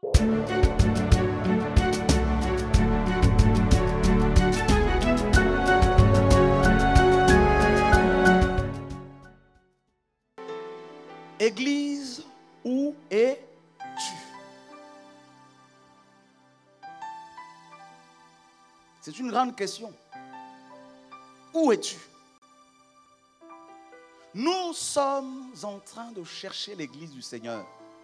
Église, où es-tu? C'est une grande question. Où es-tu? Nous sommes en train de chercher l'église du Seigneur.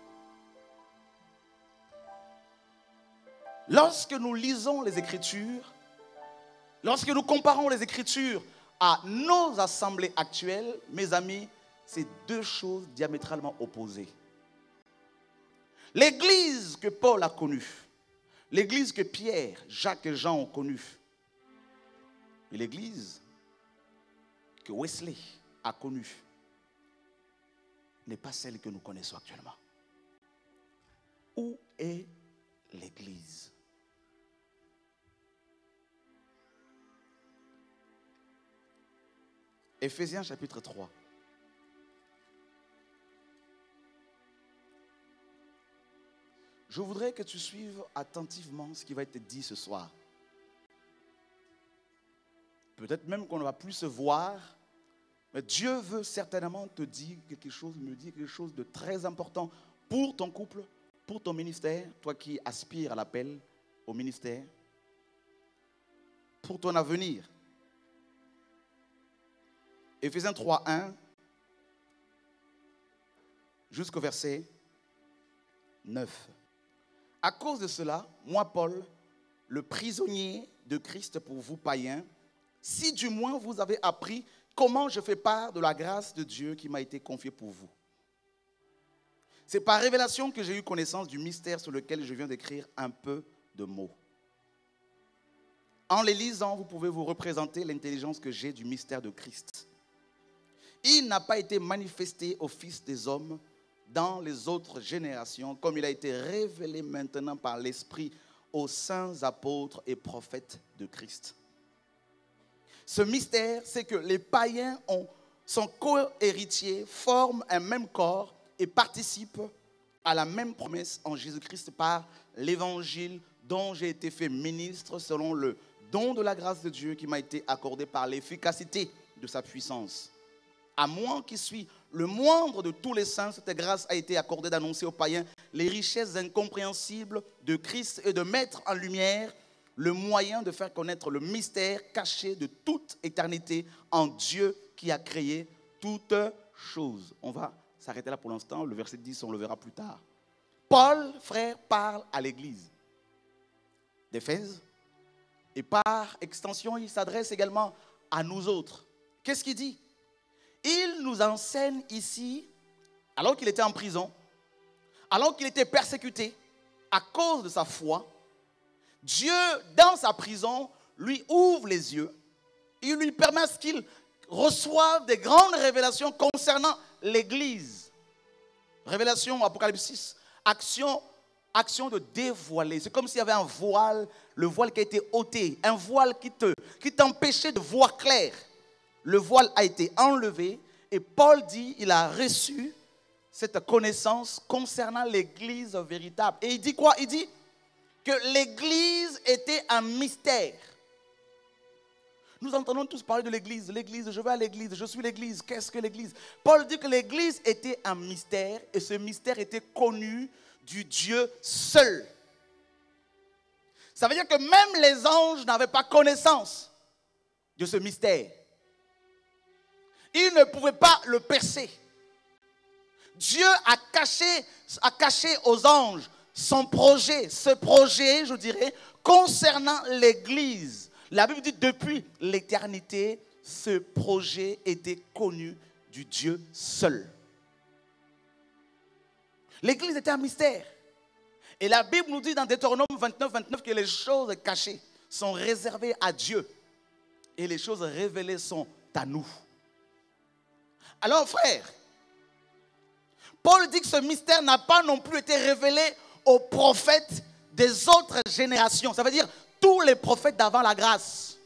Lorsque nous lisons les Écritures, lorsque nous comparons les Écritures à nos assemblées actuelles, mes amis, c'est deux choses diamétralement opposées. L'église que Paul a connue, l'église que Pierre, Jacques et Jean ont connue, et l'église que Wesley a connue, n'est pas celle que nous connaissons actuellement. Où est l'église? Éphésiens chapitre 3. Je voudrais que tu suives attentivement ce qui va être dit ce soir. Peut-être même qu'on ne va plus se voir, mais Dieu veut certainement te dire quelque chose, me dire quelque chose de très important pour ton couple, pour ton ministère, toi qui aspires à l'appel au ministère, pour ton avenir. Éphésiens 3, 1 jusqu'au verset 9. À cause de cela, moi, Paul, le prisonnier de Christ pour vous païens, si du moins vous avez appris comment je fais part de la grâce de Dieu qui m'a été confiée pour vous. C'est par révélation que j'ai eu connaissance du mystère sur lequel je viens d'écrire un peu de mots. En les lisant, vous pouvez vous représenter l'intelligence que j'ai du mystère de Christ. Il n'a pas été manifesté aux fils des hommes dans les autres générations, comme il a été révélé maintenant par l'Esprit aux saints apôtres et prophètes de Christ. Ce mystère, c'est que les païens sont co-héritiers, forment un même corps et participent à la même promesse en Jésus-Christ par l'évangile dont j'ai été fait ministre selon le don de la grâce de Dieu qui m'a été accordé par l'efficacité de sa puissance. À moi qui suis le moindre de tous les saints, cette grâce a été accordée d'annoncer aux païens les richesses incompréhensibles de Christ et de mettre en lumière le moyen de faire connaître le mystère caché de toute éternité en Dieu qui a créé toutes choses. On va s'arrêter là pour l'instant. Le verset 10, on le verra plus tard. Paul, frère, parle à l'église d'Éphèse et par extension, il s'adresse également à nous autres. Qu'est-ce qu'il dit? Il nous enseigne ici, alors qu'il était en prison, alors qu'il était persécuté à cause de sa foi, Dieu, dans sa prison, lui ouvre les yeux. Il lui permet qu'il reçoive des grandes révélations concernant l'Église. Révélation, Apocalypse 6, action de dévoiler. C'est comme s'il y avait un voile, le voile qui a été ôté, un voile qui t'empêchait de voir clair. Le voile a été enlevé et Paul dit il a reçu cette connaissance concernant l'Église véritable. Et il dit quoi? Il dit que l'Église était un mystère. Nous entendons tous parler de l'Église. L'Église, je vais à l'Église, je suis l'Église. Qu'est-ce que l'Église? Paul dit que l'Église était un mystère et ce mystère était connu du Dieu seul. Ça veut dire que même les anges n'avaient pas connaissance de ce mystère. Ils ne pouvaient pas le percer. Dieu a caché aux anges son projet, ce projet, je dirais, concernant l'Église. La Bible dit depuis l'éternité, ce projet était connu du Dieu seul. L'Église était un mystère. Et la Bible nous dit dans Deutéronome 29, 29 que les choses cachées sont réservées à Dieu et les choses révélées sont à nous. Alors frère, Paul dit que ce mystère n'a pas non plus été révélé aux prophètes des autres générations. Ça veut dire tous les prophètes d'avant la grâce.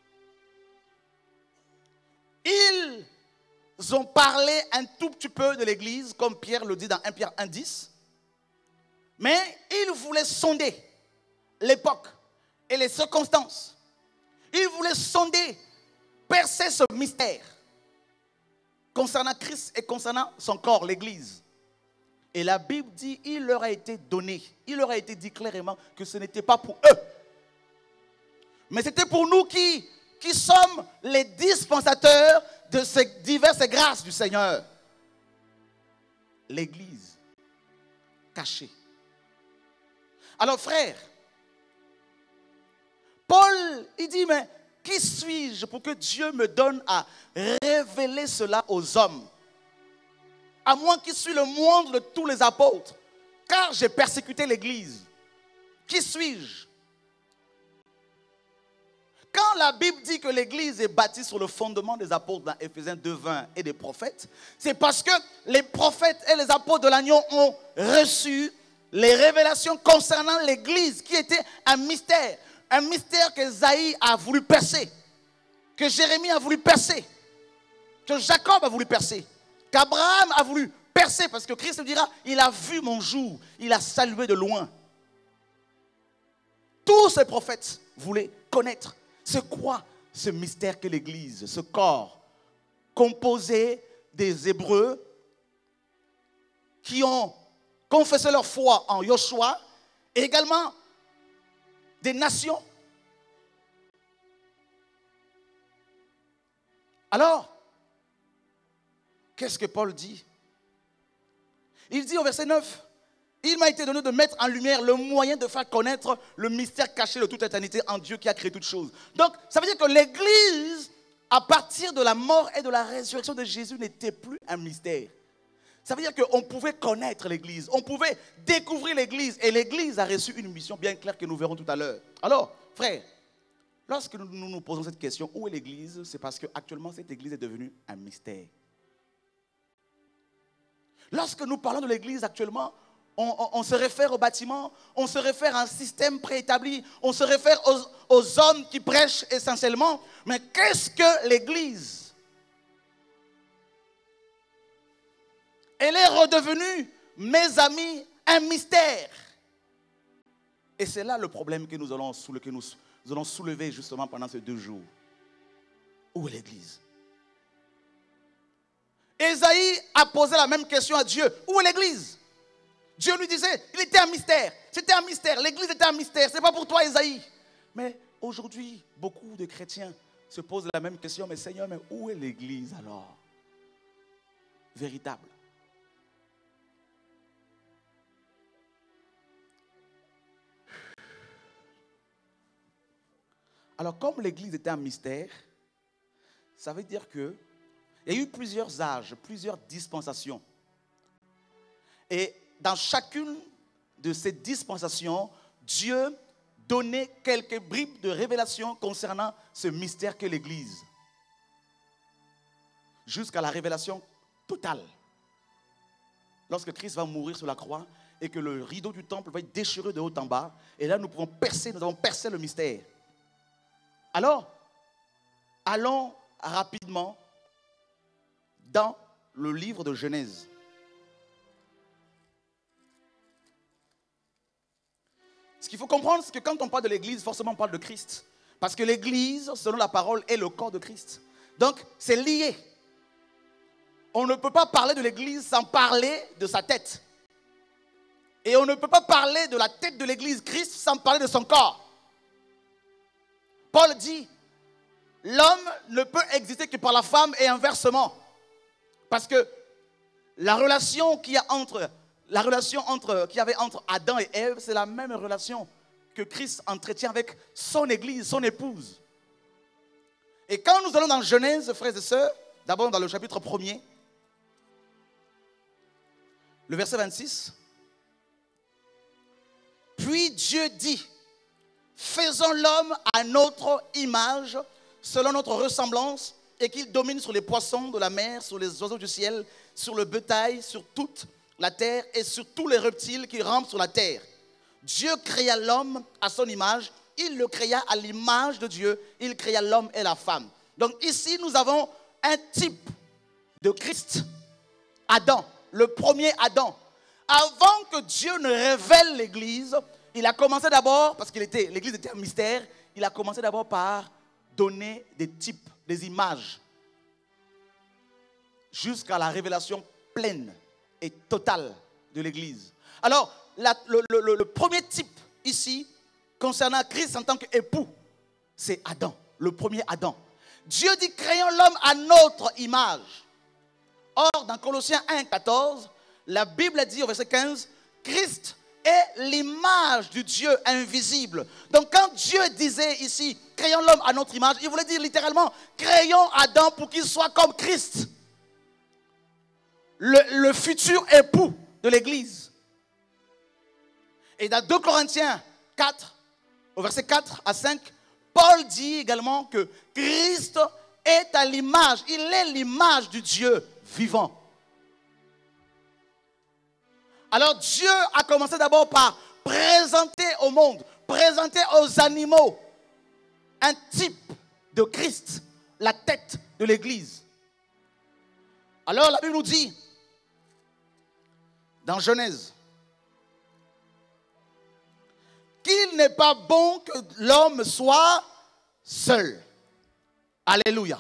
Ils ont parlé un tout petit peu de l'Église, comme Pierre le dit dans 1 Pierre 1,10. Mais ils voulait sonder l'époque et les circonstances. Il voulait sonder, percer ce mystère concernant Christ et concernant son corps, l'Église. Et la Bible dit, il leur a été donné, il leur a été dit clairement que ce n'était pas pour eux. Mais c'était pour nous qui sommes les dispensateurs de ces diverses grâces du Seigneur. L'Église cachée. Alors frère, Paul, il dit, mais qui suis-je pour que Dieu me donne à révéler cela aux hommes? À moi qui suis le moindre de tous les apôtres, car j'ai persécuté l'Église. Qui suis-je? Quand la Bible dit que l'Église est bâtie sur le fondement des apôtres dans Éphésiens 2:20 et des prophètes, c'est parce que les prophètes et les apôtres de l'agneau ont reçu les révélations concernant l'Église, qui était un mystère qu'Ésaïe a voulu percer, que Jérémie a voulu percer, que Jacob a voulu percer, qu'Abraham a voulu percer, parce que Christ dira, il a vu mon jour, il a salué de loin. Tous ces prophètes voulaient connaître c'est quoi ce mystère que l'Église, ce corps composé des Hébreux qui ont confessé leur foi en Yoshua, et également des nations. Alors, qu'est-ce que Paul dit? Il dit au verset 9, il m'a été donné de mettre en lumière le moyen de faire connaître le mystère caché de toute éternité en Dieu qui a créé toutes choses. Donc, ça veut dire que l'Église, à partir de la mort et de la résurrection de Jésus, n'était plus un mystère. Ça veut dire qu'on pouvait connaître l'Église, on pouvait découvrir l'Église, et l'Église a reçu une mission bien claire que nous verrons tout à l'heure. Alors, frère, lorsque nous nous posons cette question, où est l'Église? C'est parce qu'actuellement, cette Église est devenue un mystère. Lorsque nous parlons de l'Église actuellement, on se réfère au bâtiment, on se réfère à un système préétabli, on se réfère aux hommes qui prêchent essentiellement. Mais qu'est-ce que l'Église? Elle est redevenue, mes amis, un mystère. Et c'est là le problème que nous allons soulever justement pendant ces 2 jours. Où est l'Église? Ésaïe a posé la même question à Dieu. Où est l'Église? Dieu lui disait, il était un mystère. C'était un mystère. L'Église était un mystère. Ce n'est pas pour toi, Ésaïe. Mais aujourd'hui, beaucoup de chrétiens se posent la même question. Mais Seigneur, mais où est l'Église alors? Véritable. Alors, comme l'Église était un mystère, ça veut dire qu'il y a eu plusieurs âges, plusieurs dispensations. Et dans chacune de ces dispensations, Dieu donnait quelques bribes de révélation concernant ce mystère qu'est l'Église. Jusqu'à la révélation totale. Lorsque Christ va mourir sur la croix et que le rideau du temple va être déchiré de haut en bas, et là nous avons percé le mystère. Alors, allons rapidement dans le livre de Genèse. Ce qu'il faut comprendre, c'est que quand on parle de l'Église, forcément on parle de Christ. Parce que l'Église, selon la parole, est le corps de Christ. Donc, c'est lié. On ne peut pas parler de l'Église sans parler de sa tête. Et on ne peut pas parler de la tête de l'Église, Christ, sans parler de son corps. Paul dit, l'homme ne peut exister que par la femme et inversement. Parce que la relation qu'il y avait entre Adam et Ève, c'est la même relation que Christ entretient avec son Église, son épouse. Et quand nous allons dans Genèse, frères et sœurs, d'abord dans le chapitre 1er, le verset 26, « Puis Dieu dit, faisons l'homme à notre image, selon notre ressemblance, et qu'il domine sur les poissons de la mer, sur les oiseaux du ciel, sur le bétail, sur toute la terre et sur tous les reptiles qui rampent sur la terre. Dieu créa l'homme à son image, il le créa à l'image de Dieu, il créa l'homme et la femme. » Donc ici, nous avons un type de Christ, Adam, le premier Adam. Avant que Dieu ne révèle l'Église, il a commencé d'abord, parce que l'église était un mystère, il a commencé d'abord par donner des types, des images, jusqu'à la révélation pleine et totale de l'église. Alors, le premier type ici, concernant Christ en tant qu'époux, c'est Adam, le premier Adam. Dieu dit, créons l'homme à notre image. Or, dans Colossiens 1, 14, la Bible dit au verset 15, Christ est l'image du Dieu invisible. Donc quand Dieu disait ici, créons l'homme à notre image, il voulait dire littéralement, créons Adam pour qu'il soit comme Christ. Le futur époux de l'église. Et dans 2 Corinthiens 4, au verset 4 à 5, Paul dit également que Christ est à l'image, il est l'image du Dieu vivant. Alors Dieu a commencé d'abord par présenter au monde, présenter aux animaux un type de Christ, la tête de l'église. Alors la Bible nous dit, dans Genèse, qu'il n'est pas bon que l'homme soit seul. Alléluia.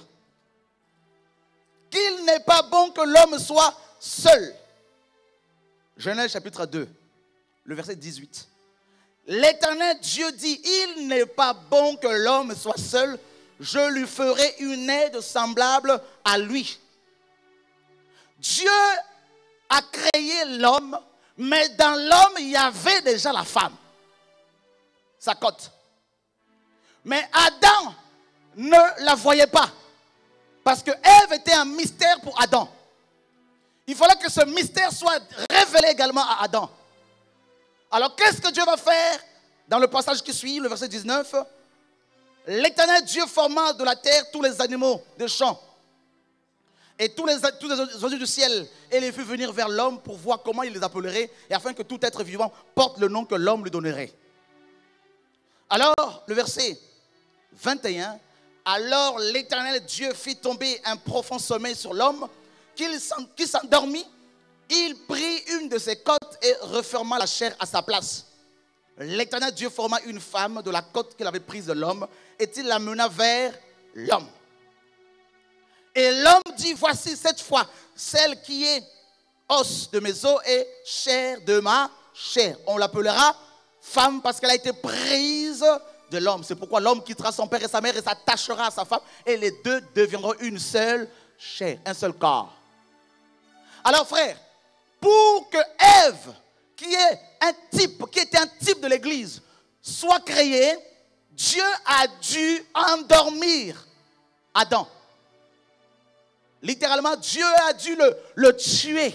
Qu'il n'est pas bon que l'homme soit seul. Genèse chapitre 2, le verset 18. L'Éternel Dieu dit, il n'est pas bon que l'homme soit seul, je lui ferai une aide semblable à lui. Dieu a créé l'homme, mais dans l'homme, il y avait déjà la femme. Sa côte. Mais Adam ne la voyait pas. Parce que Ève était un mystère pour Adam. Il fallait que ce mystère soit révélé également à Adam. Alors qu'est-ce que Dieu va faire dans le passage qui suit, le verset 19? L'Éternel Dieu forma de la terre tous les animaux des champs et tous les oiseaux du ciel et les fit venir vers l'homme pour voir comment il les appellerait et afin que tout être vivant porte le nom que l'homme lui donnerait. Alors, le verset 21, alors l'Éternel Dieu fit tomber un profond sommeil sur l'homme, qu'il s'endormit, il prit une de ses côtes et referma la chair à sa place. L'Éternel Dieu forma une femme de la côte qu'il avait prise de l'homme, et il l'amena vers l'homme. Et l'homme dit, voici cette fois, celle qui est os de mes os et chair de ma chair. On l'appellera femme parce qu'elle a été prise de l'homme. C'est pourquoi l'homme quittera son père et sa mère et s'attachera à sa femme et les deux deviendront une seule chair, un seul corps. Alors frère, pour que Ève, qui était un type de l'église, soit créée, Dieu a dû endormir Adam. Littéralement, Dieu a dû le tuer.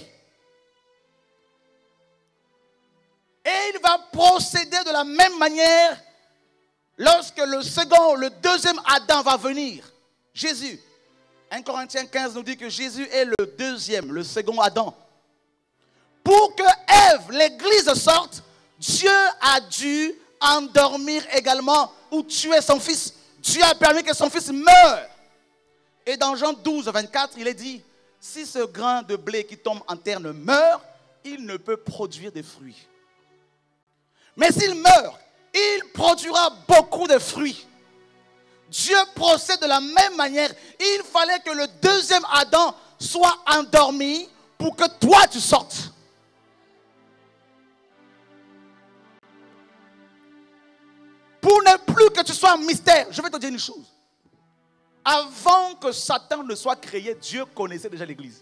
Et il va procéder de la même manière lorsque le deuxième Adam va venir. Jésus. 1 Corinthiens 15 nous dit que Jésus est le deuxième, le second Adam. Pour que Ève, l'église sorte, Dieu a dû endormir également ou tuer son fils. Dieu a permis que son fils meure. Et dans Jean 12, 24, il est dit, si ce grain de blé qui tombe en terre ne meurt, il ne peut produire des fruits. Mais s'il meurt, il produira beaucoup de fruits. Dieu procède de la même manière. Il fallait que le deuxième Adam soit endormi pour que toi tu sortes. Pour ne plus que tu sois un mystère. Je vais te dire une chose. Avant que Satan ne soit créé, Dieu connaissait déjà l'église.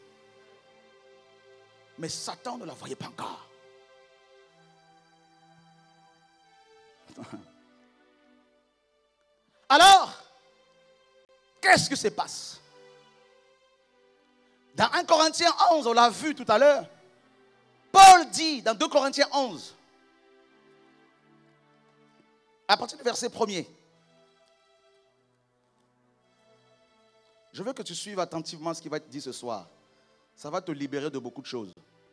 Mais Satan ne la voyait pas encore. Alors, qu'est-ce qui se passe? Dans 1 Corinthiens 11, on l'a vu tout à l'heure, Paul dit dans 2 Corinthiens 11, à partir du verset 1er, je veux que tu suives attentivement ce qui va être dit ce soir. Ça va te libérer de beaucoup de choses.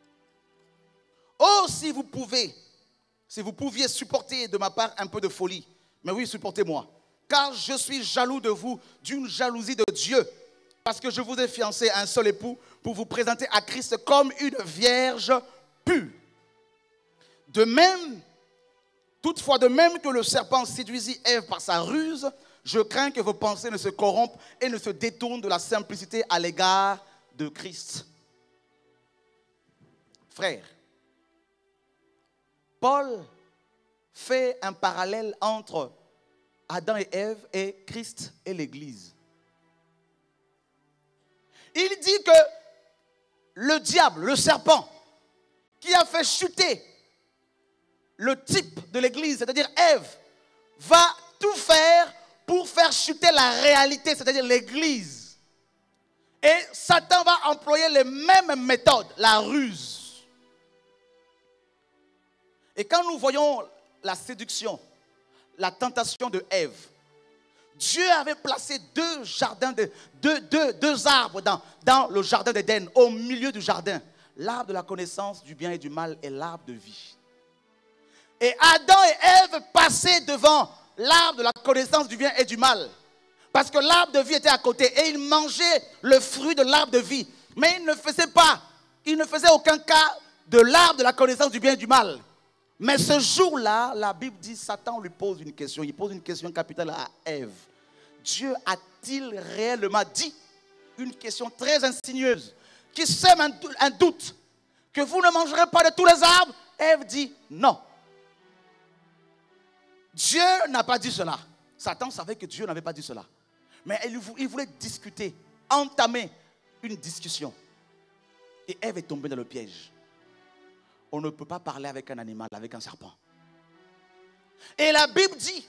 Oh, si vous pouviez supporter de ma part un peu de folie. Mais oui, supportez-moi. Car je suis jaloux de vous d'une jalousie de Dieu. Parce que je vous ai fiancé à un seul époux pour vous présenter à Christ comme une vierge pure. De même, Toutefois, de même que le serpent séduisit Ève par sa ruse, je crains que vos pensées ne se corrompent et ne se détournent de la simplicité à l'égard de Christ. Frères, Paul fait un parallèle entre Adam et Ève et Christ et l'Église. Il dit que le diable, le serpent, qui a fait chuter le type de l'Église, c'est-à-dire Ève, va tout faire pour faire chuter la réalité, c'est-à-dire l'Église. Et Satan va employer les mêmes méthodes, la ruse. Et quand nous voyons la séduction, la tentation de Ève, Dieu avait placé deux arbres dans le jardin d'Éden, au milieu du jardin. L'arbre de la connaissance du bien et du mal et l'arbre de vie. Et Adam et Ève passaient devant l'arbre de la connaissance du bien et du mal. Parce que l'arbre de vie était à côté et ils mangeaient le fruit de l'arbre de vie. Mais ils ne faisaient aucun cas de l'arbre de la connaissance du bien et du mal. Mais ce jour-là, la Bible dit, Satan lui pose une question. Il pose une question capitale à Ève. Dieu a-t-il réellement dit une question très insidieuse qui sème un doute que vous ne mangerez pas de tous les arbres? Ève dit non. Dieu n'a pas dit cela. Satan savait que Dieu n'avait pas dit cela. Mais il voulait discuter, entamer une discussion. Et Ève est tombée dans le piège. On ne peut pas parler avec un animal, avec un serpent. Et la Bible dit,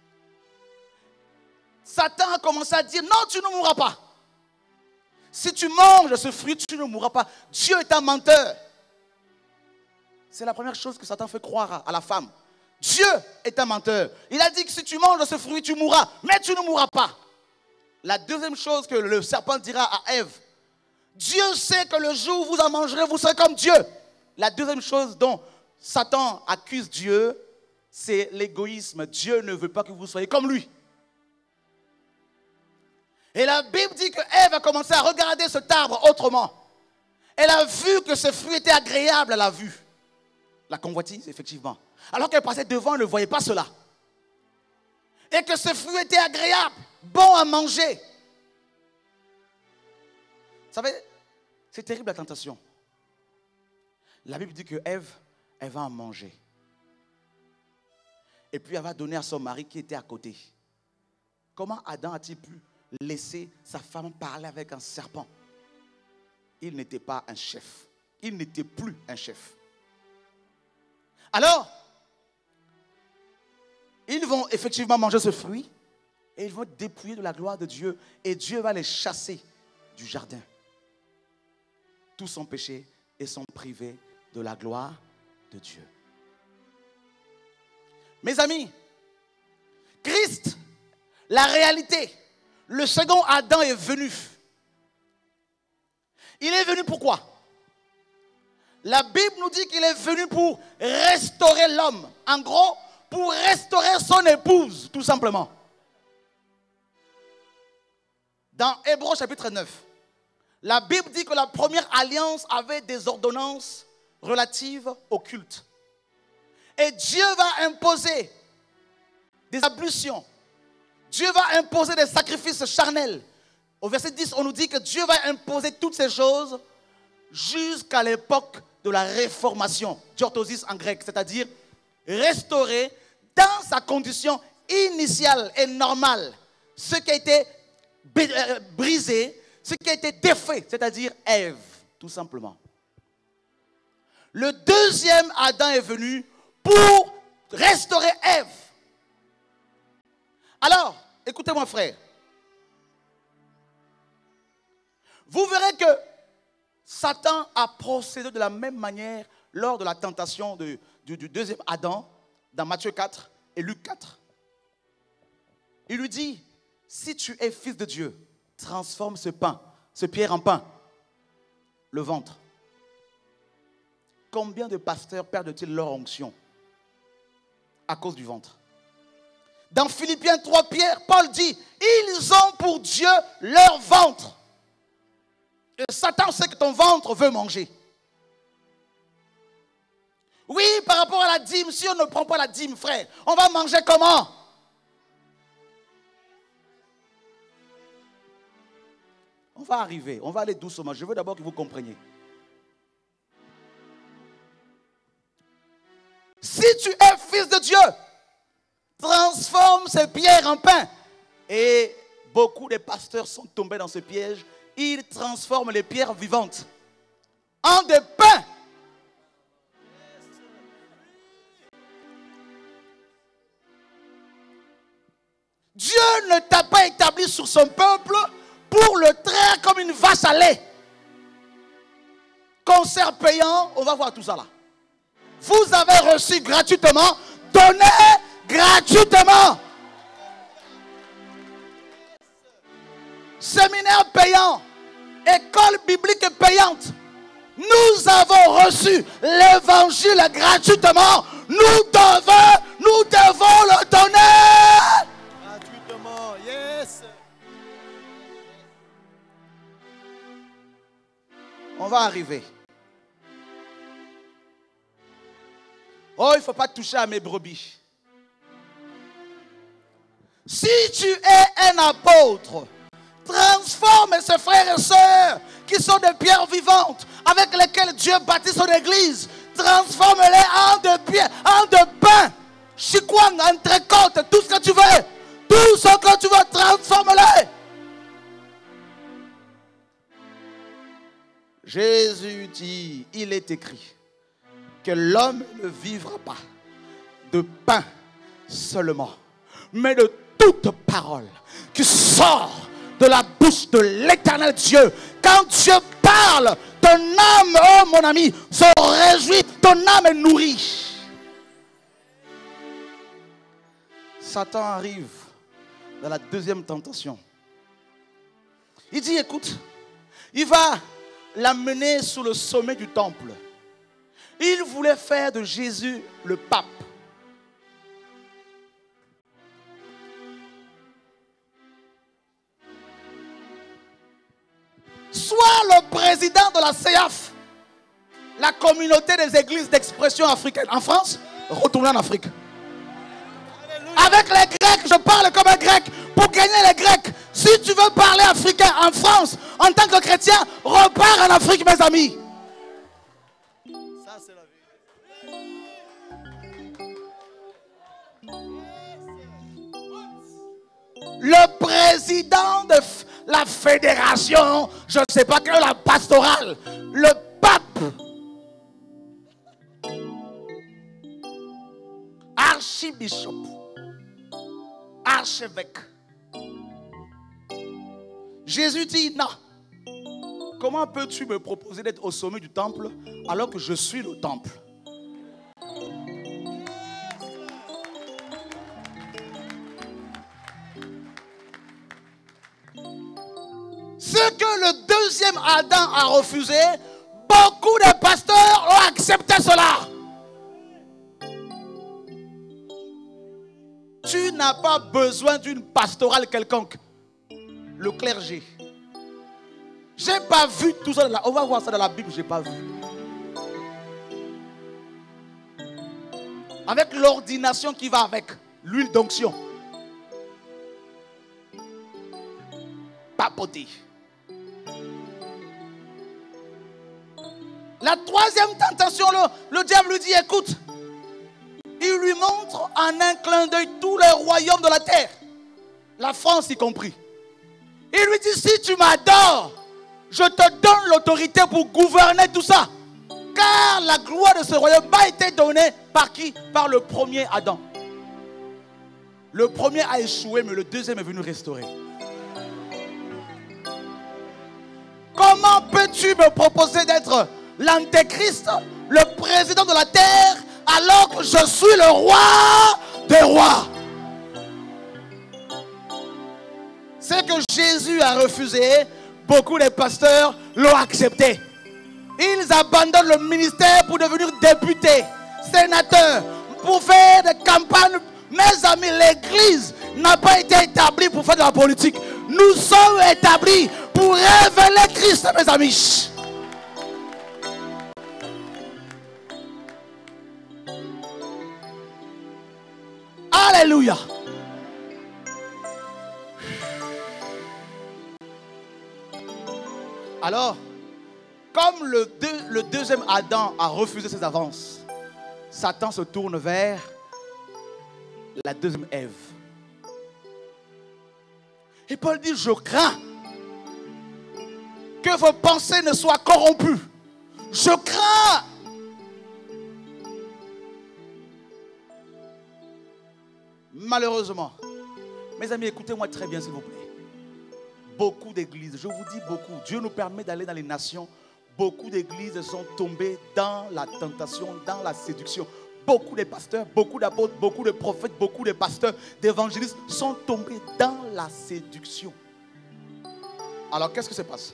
Satan a commencé à dire, non, tu ne mourras pas. Si tu manges de ce fruit, tu ne mourras pas. Dieu est un menteur. C'est la première chose que Satan fait croire à la femme. Dieu est un menteur. Il a dit que si tu manges de ce fruit, tu mourras. Mais tu ne mourras pas. La deuxième chose que le serpent dira à Ève, Dieu sait que le jour où vous en mangerez, vous serez comme Dieu. La deuxième chose dont Satan accuse Dieu, c'est l'égoïsme. Dieu ne veut pas que vous soyez comme lui. Et la Bible dit que Ève a commencé à regarder cet arbre autrement. Elle a vu que ce fruit était agréable à la vue. La convoitise, effectivement. Alors qu'elle passait devant, elle ne voyait pas cela. Et que ce fruit était agréable, bon à manger. Vous savez, c'est terrible la tentation. La Bible dit que Ève, elle va en manger. Et puis elle va donner à son mari qui était à côté. Comment Adam a-t-il pu laisser sa femme parler avec un serpent? Il n'était pas un chef. Il n'était plus un chef. Alors, ils vont effectivement manger ce fruit et ils vont dépouiller de la gloire de Dieu et Dieu va les chasser du jardin. Tous sont péchés et sont privés de la gloire de Dieu. Mes amis, Christ, la réalité, le second Adam est venu. Il est venu pourquoi? La Bible nous dit qu'il est venu pour restaurer l'homme. En gros, pour restaurer son épouse, tout simplement. Dans Hébreux chapitre 9, la Bible dit que la première alliance avait des ordonnances relatives au culte. Et Dieu va imposer des ablutions. Dieu va imposer des sacrifices charnels. Au verset 10, on nous dit que Dieu va imposer toutes ces choses jusqu'à l'époque de la réformation, diorthosis en grec, c'est-à-dire restaurer dans sa condition initiale et normale ce qui a été brisé, ce qui a été défait, c'est-à-dire Ève, tout simplement. Le deuxième Adam est venu pour restaurer Ève. Alors, écoutez-moi frère, vous verrez que Satan a procédé de la même manière lors de la tentation du deuxième Adam dans Matthieu 4 et Luc 4. Il lui dit, si tu es fils de Dieu, transforme ce pierre en pain, le ventre. Combien de pasteurs perdent-ils leur onction à cause du ventre? Dans Philippiens 3, Paul dit, ils ont pour Dieu leur ventre. Et Satan sait que ton ventre veut manger. Oui, par rapport à la dîme, si on ne prend pas la dîme, frère, on va manger comment? On va arriver, on va aller doucement. Je veux d'abord que vous compreniez. Si tu es fils de Dieu, transforme ces pierres en pain. Et beaucoup de pasteurs sont tombés dans ce piège. Ils transforment les pierres vivantes en des pains. Dieu ne t'a pas établi sur son peuple pour le traire comme une vache à lait. Concert payant, on va voir tout ça là. Vous avez reçu gratuitement, donnez gratuitement. Séminaire payant, école biblique payante. Nous avons reçu l'évangile gratuitement. Nous devons le donner. Gratuitement, yes. On va arriver. Oh, il ne faut pas toucher à mes brebis. Si tu es un apôtre, transforme ces frères et sœurs qui sont des pierres vivantes avec lesquelles Dieu bâtit son église. Transforme-les en de pierres, en de pain, chikwang, entrecôte, tout ce que tu veux. Tout ce que tu veux, transforme-les. Jésus dit, il est écrit que l'homme ne vivra pas de pain seulement, mais de toute parole qui sort de la bouche de l'Éternel Dieu. Quand Dieu parle, ton âme, oh mon ami, se réjouit, ton âme est nourrie. Satan arrive dans la deuxième tentation. Il dit, écoute, il va l'amener sur le sommet du temple. Il voulait faire de Jésus le pape. Soit le président de la CEAF, la communauté des églises d'expression africaine. En France, retournez en Afrique. Avec les Grecs, je parle comme un Grec. Pour gagner les Grecs, si tu veux parler africain en France, en tant que chrétien, repars en Afrique, mes amis. Ça, c'est la vie. Le président de la fédération, je ne sais pas quelle, la pastorale, le pape, archibishop, archevêque. Jésus dit non. Comment peux-tu me proposer d'être au sommet du temple alors que je suis le temple? Ce que le deuxième Adam a refusé, beaucoup de pasteurs ont accepté cela. Tu n'as pas besoin d'une pastorale quelconque. Le clergé. J'ai pas vu tout ça. On va voir ça dans la Bible, j'ai pas vu. Avec l'ordination qui va avec, l'huile d'onction. Papoter. La troisième tentation, le diable lui dit, écoute, il lui montre en un clin d'œil tous les royaumes de la terre, la France y compris. Il lui dit, si tu m'adores, je te donne l'autorité pour gouverner tout ça. Car la gloire de ce royaume a été donnée par qui? Par le premier Adam. Le premier a échoué, mais le deuxième est venu restaurer. Comment peux-tu me proposer d'être l'antéchrist, le président de la terre, alors que je suis le roi des rois? C'est que Jésus a refusé, beaucoup de pasteurs l'ont accepté. Ils abandonnent le ministère pour devenir députés, sénateurs, pour faire des campagnes. Mes amis, l'église n'a pas été établie pour faire de la politique. Nous sommes établis pour révéler Christ, mes amis. Alléluia. Alors, comme le deuxième Adam a refusé ses avances, Satan se tourne vers la deuxième Ève. Et Paul dit, je crains que vos pensées ne soient corrompues. Je crains. Malheureusement, mes amis, écoutez-moi très bien s'il vous plaît. Beaucoup d'églises, je vous dis beaucoup, Dieu nous permet d'aller dans les nations. Beaucoup d'églises sont tombées dans la tentation, dans la séduction. Beaucoup de pasteurs, beaucoup d'apôtres, beaucoup de prophètes, beaucoup de pasteurs, d'évangélistes sont tombés dans la séduction. Alors qu'est-ce que se passe?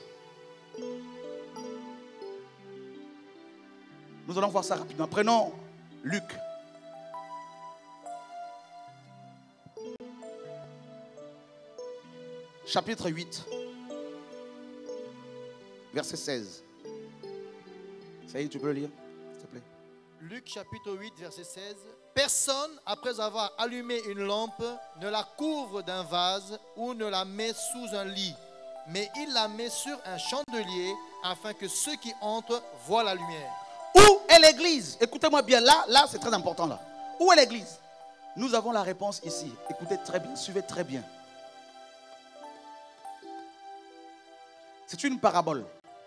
Nous allons voir ça rapidement. Prenons Luc. Chapitre 8, verset 16. Ça y est, tu peux le lire, s'il te plaît. Luc chapitre 8, verset 16. Personne, après avoir allumé une lampe, ne la couvre d'un vase ou ne la met sous un lit, mais il la met sur un chandelier afin que ceux qui entrent voient la lumière. Où est l'église? Écoutez-moi bien, là c'est très important là. Où est l'église? Nous avons la réponse ici. Écoutez très bien, suivez très bien. C'est une parabole.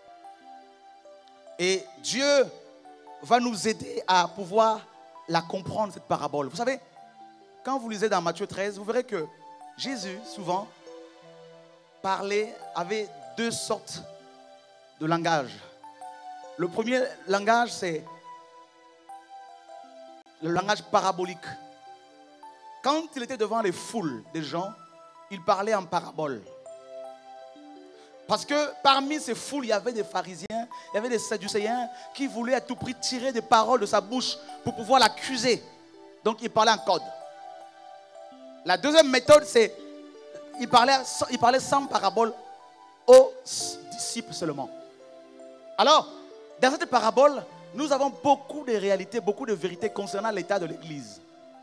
Et Dieu va nous aider à pouvoir la comprendre, cette parabole. Vous savez, quand vous lisez dans Matthieu 13, vous verrez que Jésus, souvent, avait deux sortes de langage. Le premier langage, c'est le langage parabolique. Quand il était devant les foules des gens, il parlait en parabole. Parce que parmi ces foules, il y avait des pharisiens, il y avait des sadducéens qui voulaient à tout prix tirer des paroles de sa bouche pour pouvoir l'accuser. Donc il parlait en code. La deuxième méthode, c'est il parlait sans parabole aux disciples seulement. Alors, dans cette parabole, nous avons beaucoup de réalités, beaucoup de vérités concernant l'état de l'Église.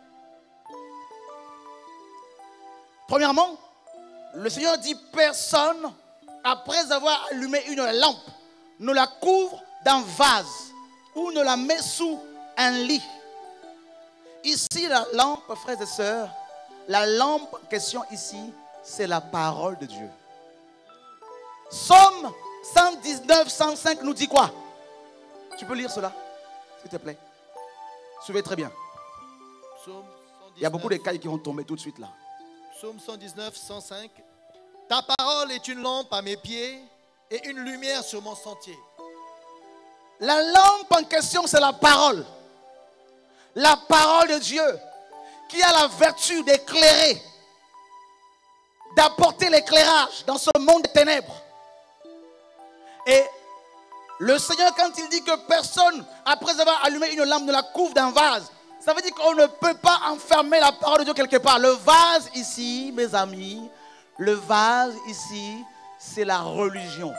Premièrement, le Seigneur dit personne, après avoir allumé une lampe, ne la couvre d'un vase ou ne la met sous un lit. Ici, la lampe, frères et sœurs, la lampe en question ici, c'est la parole de Dieu. Psaume 119, 105 nous dit quoi? Tu peux lire cela, s'il te plaît? Suivez très bien. Psaume 119, il y a beaucoup de cailles qui vont tomber tout de suite là. Psaume 119, 105. Ta parole est une lampe à mes pieds et une lumière sur mon sentier. La lampe en question, c'est la parole. La parole de Dieu qui a la vertu d'éclairer, d'apporter l'éclairage dans ce monde des ténèbres. Et le Seigneur, quand il dit que personne, après avoir allumé une lampe, ne la couvre d'un vase, ça veut dire qu'on ne peut pas enfermer la parole de Dieu quelque part. Le vase ici, mes amis, le vase ici, c'est la religion.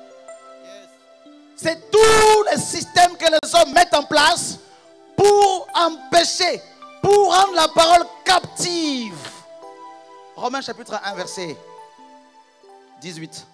C'est tous les systèmes que les hommes mettent en place pour empêcher, pour rendre la parole captive. Romains chapitre 1, verset 18.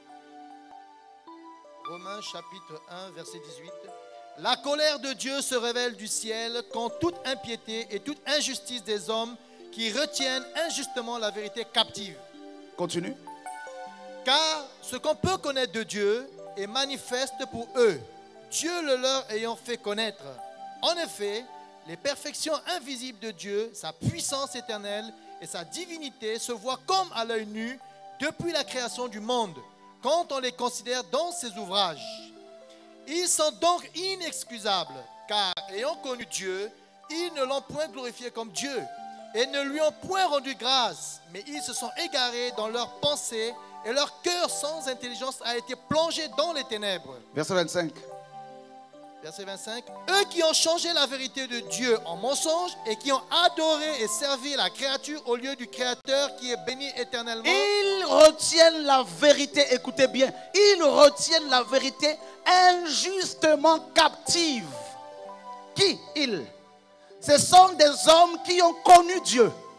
Romains chapitre 1, verset 18. La colère de Dieu se révèle du ciel contre toute impiété et toute injustice des hommes qui retiennent injustement la vérité captive. Continue. Car ce qu'on peut connaître de Dieu est manifeste pour eux, Dieu le leur ayant fait connaître. En effet, les perfections invisibles de Dieu, sa puissance éternelle et sa divinité se voient comme à l'œil nu depuis la création du monde, quand on les considère dans ses ouvrages. Ils sont donc inexcusables, car ayant connu Dieu, ils ne l'ont point glorifié comme Dieu et ne lui ont point rendu grâce, mais ils se sont égarés dans leurs pensées et leur cœur sans intelligence a été plongé dans les ténèbres. Verset 25. Verset 25. Eux qui ont changé la vérité de Dieu en mensonge et qui ont adoré et servi la créature au lieu du Créateur qui est béni éternellement. Ils retiennent la vérité, écoutez bien, ils retiennent la vérité injustement captive. Qui ils? Ce sont des hommes qui ont connu Dieu.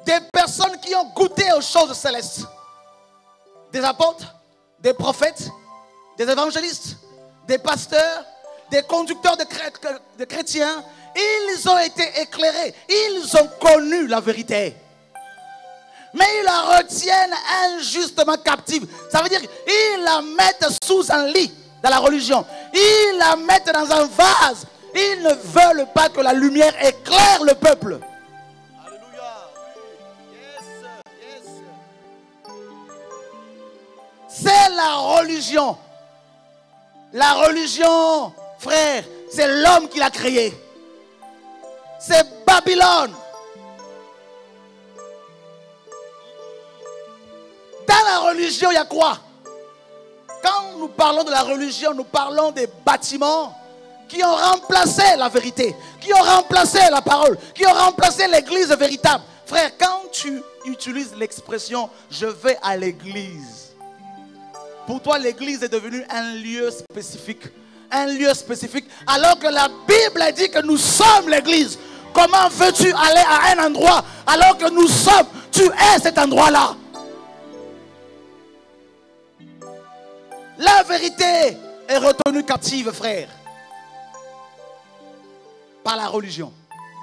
Des personnes qui ont goûté aux choses célestes. Des apôtres, des prophètes, des évangélistes, des pasteurs, des conducteurs de chrétiens. Ils ont été éclairés. Ils ont connu la vérité. Mais ils la retiennent injustement captive. Ça veut dire qu'ils la mettent sous un lit dans la religion. Ils la mettent dans un vase. Ils ne veulent pas que la lumière éclaire le peuple. Alléluia. Yes. C'est la religion. La religion, frère, c'est l'homme qui l'a créée. C'est Babylone. Dans la religion, il y a quoi? Quand nous parlons de la religion, nous parlons des bâtiments qui ont remplacé la vérité, qui ont remplacé la parole, qui ont remplacé l'église véritable. Frère, quand tu utilises l'expression « je vais à l'église », pour toi, l'église est devenue un lieu spécifique. Un lieu spécifique. Alors que la Bible dit que nous sommes l'église. Comment veux-tu aller à un endroit alors que nous sommes? Tu es cet endroit-là. La vérité est retenue captive, frère, par la religion.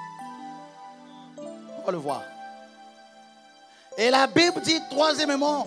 On va le voir. Et la Bible dit, troisièmement,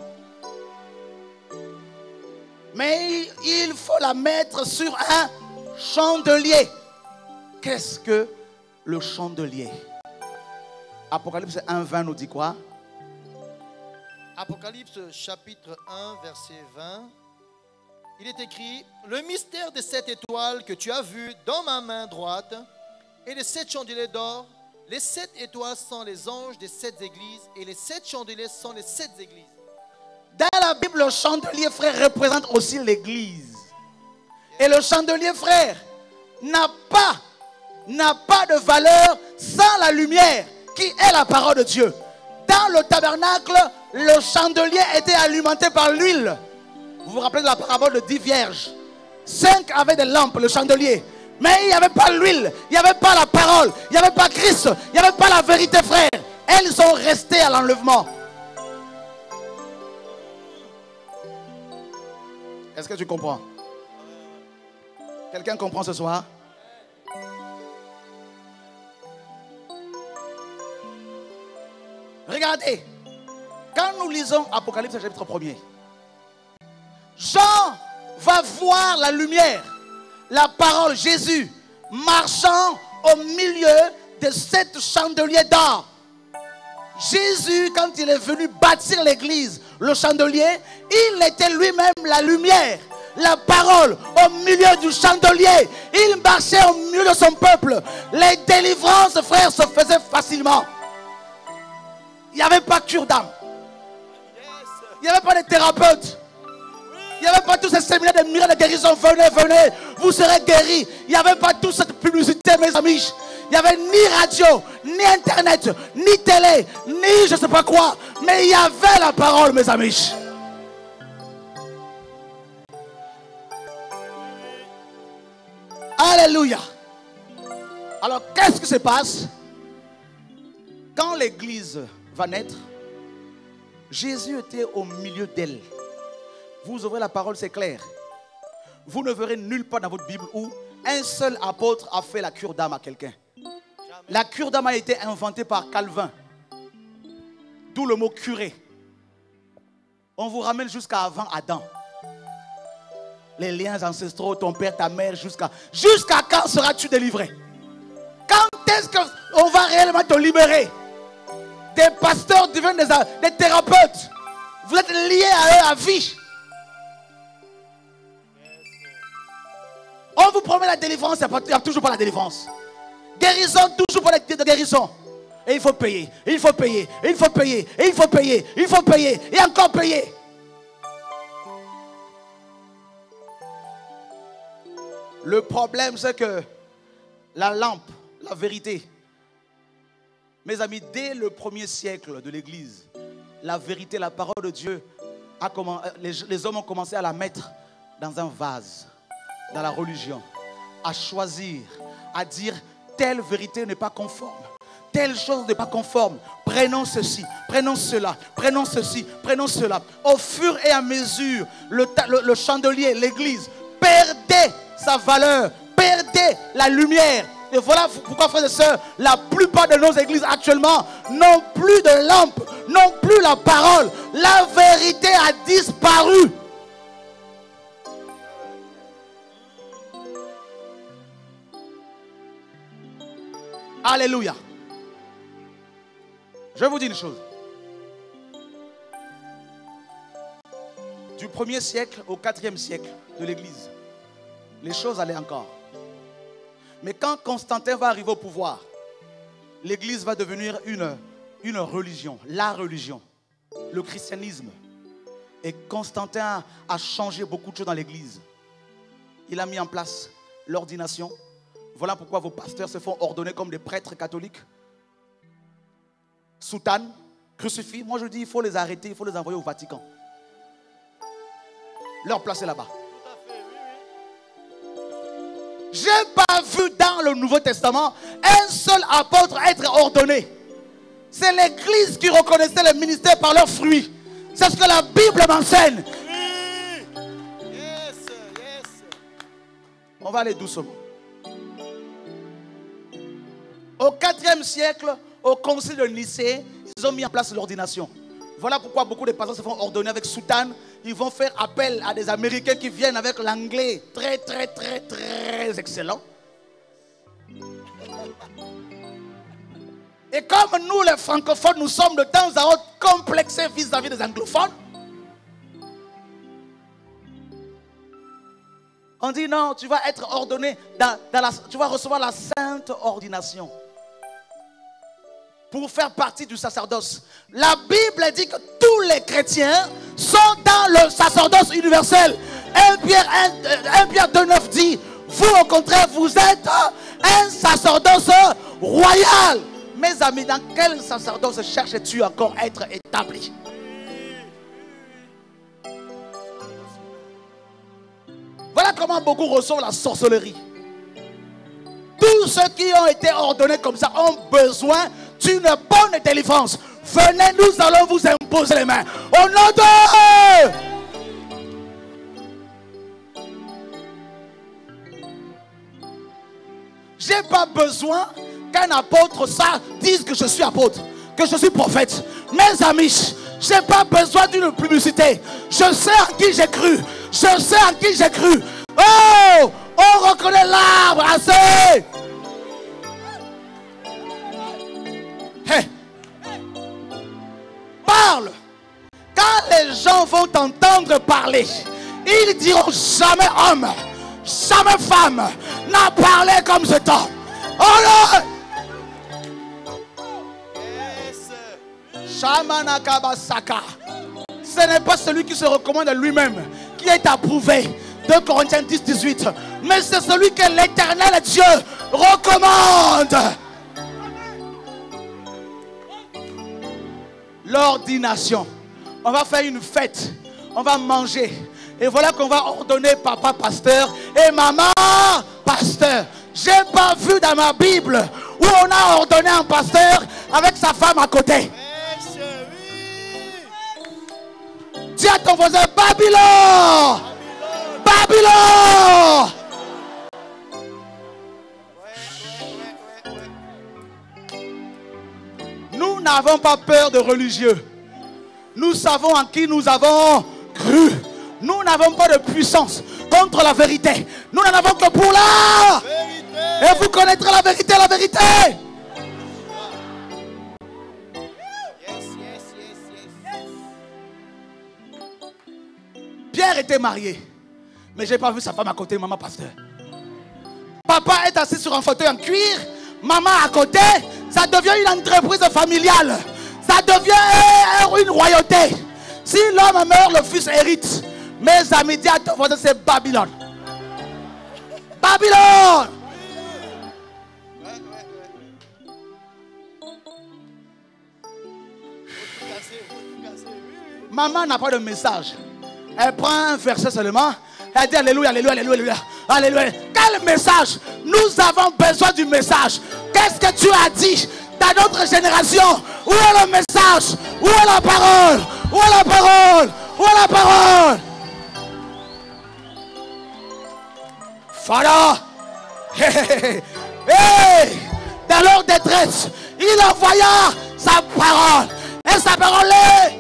mais il faut la mettre sur un chandelier. Qu'est-ce que le chandelier? Apocalypse 1:20 nous dit quoi? Apocalypse chapitre 1, verset 20. Il est écrit: le mystère des 7 étoiles que tu as vu dans ma main droite et les 7 chandeliers d'or. Les 7 étoiles sont les anges des 7 églises et les 7 chandeliers sont les 7 églises. Dans la Bible, le chandelier, frère, représente aussi l'église. Et le chandelier, frère, n'a pas de valeur sans la lumière qui est la parole de Dieu. Dans le tabernacle, le chandelier était alimenté par l'huile. Vous vous rappelez de la parabole de 10 vierges? 5 avaient des lampes, le chandelier. Mais il n'y avait pas l'huile, il n'y avait pas la parole, il n'y avait pas Christ, il n'y avait pas la vérité, frère. Elles sont restées à l'enlèvement. Est-ce que tu comprends? Quelqu'un comprend ce soir? Regardez, quand nous lisons Apocalypse chapitre 1er, Jean va voir la lumière, la parole, Jésus, marchant au milieu de 7 chandeliers d'or. Jésus, quand il est venu bâtir l'église, le chandelier, il était lui-même la lumière, la parole au milieu du chandelier. Il marchait au milieu de son peuple. Les délivrances, frères, se faisaient facilement. Il n'y avait pas de cure d'âme. Il n'y avait pas de thérapeute. Il n'y avait pas tous ces séminaires de miracles de guérison. Venez, venez, vous serez guéris. Il n'y avait pas toute cette publicité, mes amis. Il n'y avait ni radio, ni internet, ni télé, ni je ne sais pas quoi. Mais il y avait la parole, mes amis. Alléluia. Alors, qu'est-ce qui se passe? Quand l'église va naître, Jésus était au milieu d'elle. Vous ouvrez la parole, c'est clair. Vous ne verrez nulle part dans votre Bible où un seul apôtre a fait la cure d'âme à quelqu'un. La cure d'âme a été inventée par Calvin. D'où le mot curé. On vous ramène jusqu'à avant Adam. Les liens ancestraux, ton père, ta mère, jusqu'à quand seras-tu délivré? Quand est-ce qu'on va réellement te libérer? Des pasteurs deviennent des thérapeutes. Vous êtes liés à eux à vie. On vous promet la délivrance, il n'y a toujours pas la délivrance. Guérison, toujours pas de guérison. Et il faut payer, il faut payer, il faut payer, il faut payer, il faut payer, et encore payer. Le problème, c'est que la lampe, la vérité, mes amis, dès le 1er siècle de l'Église, la vérité, la parole de Dieu, les hommes ont commencé à la mettre dans un vase, dans la religion, à choisir, à dire telle vérité n'est pas conforme, telle chose n'est pas conforme. Prenons ceci, prenons cela, prenons ceci, prenons cela. Au fur et à mesure, le chandelier, l'église, perdait sa valeur, perdait la lumière. Et voilà pourquoi, frères et sœurs, la plupart de nos églises actuellement n'ont plus de lampe, n'ont plus la parole. La vérité a disparu. Alléluia. Je vais vous dire une chose. Du 1er siècle au 4e siècle de l'église, les choses allaient encore. Mais quand Constantin va arriver au pouvoir, l'église va devenir une religion, la religion, le christianisme. Et Constantin a changé beaucoup de choses dans l'église. Il a mis en place l'ordination. Voilà pourquoi vos pasteurs se font ordonner comme des prêtres catholiques. Soutane, crucifix. Moi je dis il faut les arrêter, il faut les envoyer au Vatican. Leur placer là-bas. Je n'ai pas vu dans le Nouveau Testament un seul apôtre être ordonné. C'est l'église qui reconnaissait le ministère par leurs fruits. C'est ce que la Bible m'enseigne. Oui. Yes, yes. On va aller doucement. Au 4e siècle, au concile de Nicée, ils ont mis en place l'ordination. Voilà pourquoi beaucoup de pasteurs se font ordonner avec soutane. Ils vont faire appel à des Américains qui viennent avec l'anglais très excellent. Et comme nous les francophones, nous sommes de temps à autre complexés vis-à-vis des anglophones, on dit non, tu vas être ordonné, tu vas recevoir la sainte ordination pour faire partie du sacerdoce. La Bible dit que tous les chrétiens sont dans le sacerdoce universel. 1 Pierre 2,9 dit, vous au contraire, vous êtes un sacerdoce royal. Mes amis, dans quel sacerdoce cherches-tu encore à être établi? Voilà comment beaucoup reçoivent la sorcellerie. Tous ceux qui ont été ordonnés comme ça ont besoin d'une bonne délivrance. Venez, nous allons vous imposer les mains. Au nom de... J'ai pas besoin qu'un apôtre ça dise que je suis apôtre, que je suis prophète. Mes amis, j'ai pas besoin d'une publicité. Je sais en qui j'ai cru. Je sais en qui j'ai cru. Oh, on reconnaît l'arbre assez. Hey. Parle. Quand les gens vont t'entendre parler, ils diront jamais homme, jamais femme n'a parlé comme cet homme. Oh là. Ce n'est pas celui qui se recommande à lui-même qui est approuvé. 2 Corinthiens 10, 18. Mais c'est celui que l'Éternel Dieu recommande. L'ordination. On va faire une fête. On va manger. Et voilà qu'on va ordonner papa pasteur et maman pasteur. Je n'ai pas vu dans ma Bible où on a ordonné un pasteur avec sa femme à côté. Dis à ton voisin, Babylone! Babylone! Nous n'avons pas peur de religieux. Nous savons en qui nous avons cru. Nous n'avons pas de puissance contre la vérité. Nous n'en avons que pour la vérité. Et vous connaîtrez la vérité, la vérité. Pierre était marié, mais je n'ai pas vu sa femme à côté, maman pasteur. Papa est assis sur un fauteuil en cuir, maman à côté, ça devient une entreprise familiale. Ça devient une royauté. Si l'homme meurt, le fils hérite. Mes amis, dis à ton voisin, c'est Babylone. Babylone. Maman n'a pas de message. Elle prend un verset seulement. Elle dit alléluia, alléluia, alléluia, alléluia. Quel message? Nous avons besoin du message. Qu'est-ce que tu as dit dans notre génération, où est le message? Où est la parole? Où est la parole? Où est la parole? Voilà. Hey, dans leur détresse, il envoya sa parole. Et sa parole est.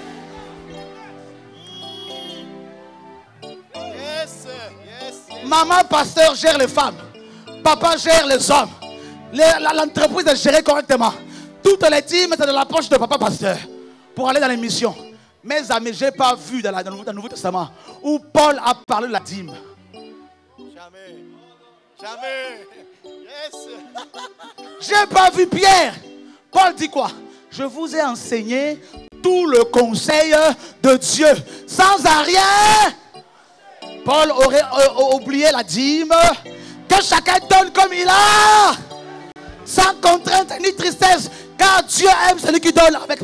Maman pasteur gère les femmes. Papa gère les hommes. L'entreprise est gérée correctement. Toutes les dîmes sont dans la poche de papa pasteur pour aller dans les missions. Mes amis, je n'ai pas vu dans le Nouveau Testament où Paul a parlé de la dîme. Jamais. Jamais. Yes. Je n'ai pas vu Pierre. Paul dit quoi? Je vous ai enseigné tout le conseil de Dieu. Sans rien. Paul aurait oublié la dîme. Que chacun donne comme il a. Sans contrainte ni tristesse. Car Dieu aime celui qui donne avec.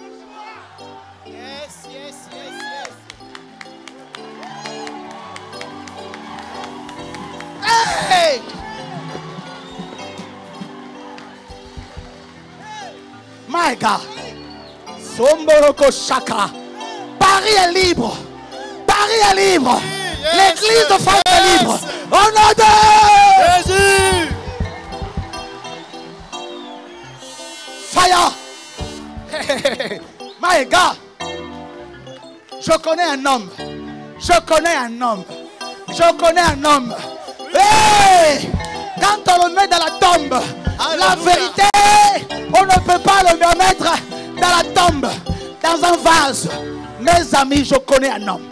Hey! My God. Somboroko Shaka. Paris est libre. Paris est libre. L'église de France est libre. Au nom de Jésus. Fire. My God. Je connais un homme. Je connais un homme. Je connais un homme. Hey! Quand on le met dans la tombe, la vérité, on ne peut pas le mettre dans la tombe, dans un vase. Mes amis, je connais un homme.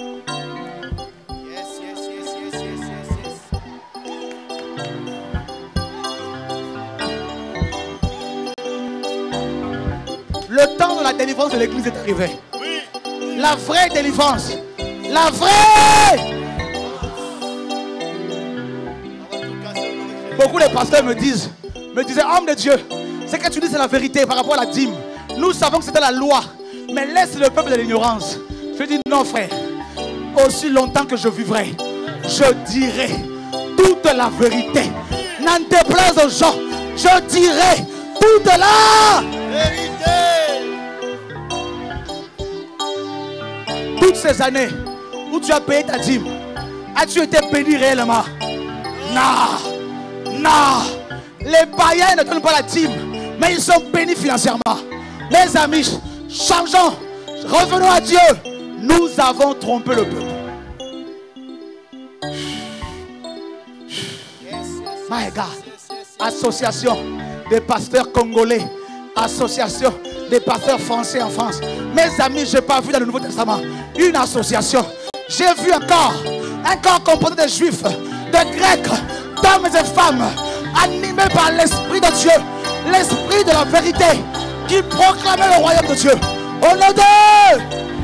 Le temps de la délivrance de l'église est arrivé. Oui. La vraie délivrance. La vraie. Beaucoup de pasteurs me disaient, homme de Dieu, ce que tu dis c'est la vérité par rapport à la dîme. Nous savons que c'était la loi, mais laisse le peuple de l'ignorance. Je dis non frère, aussi longtemps que je vivrai, je dirai toute la vérité. N'en déplaise aux gens, je dirai toute la vérité. Toutes ces années où tu as payé ta dîme, as-tu été béni réellement? Non. Non, les païens ne donnent pas la dîme, mais ils sont bénis financièrement. Les amis, changeons, revenons à Dieu. Nous avons trompé le peuple. My God. Association des pasteurs congolais, association des pasteurs français en France. Mes amis, je n'ai pas vu dans le Nouveau Testament une association. J'ai vu un corps composé de juifs, de grecs, d'hommes et femmes animés par l'Esprit de Dieu, l'Esprit de la vérité qui proclamait le royaume de Dieu. Au nom de...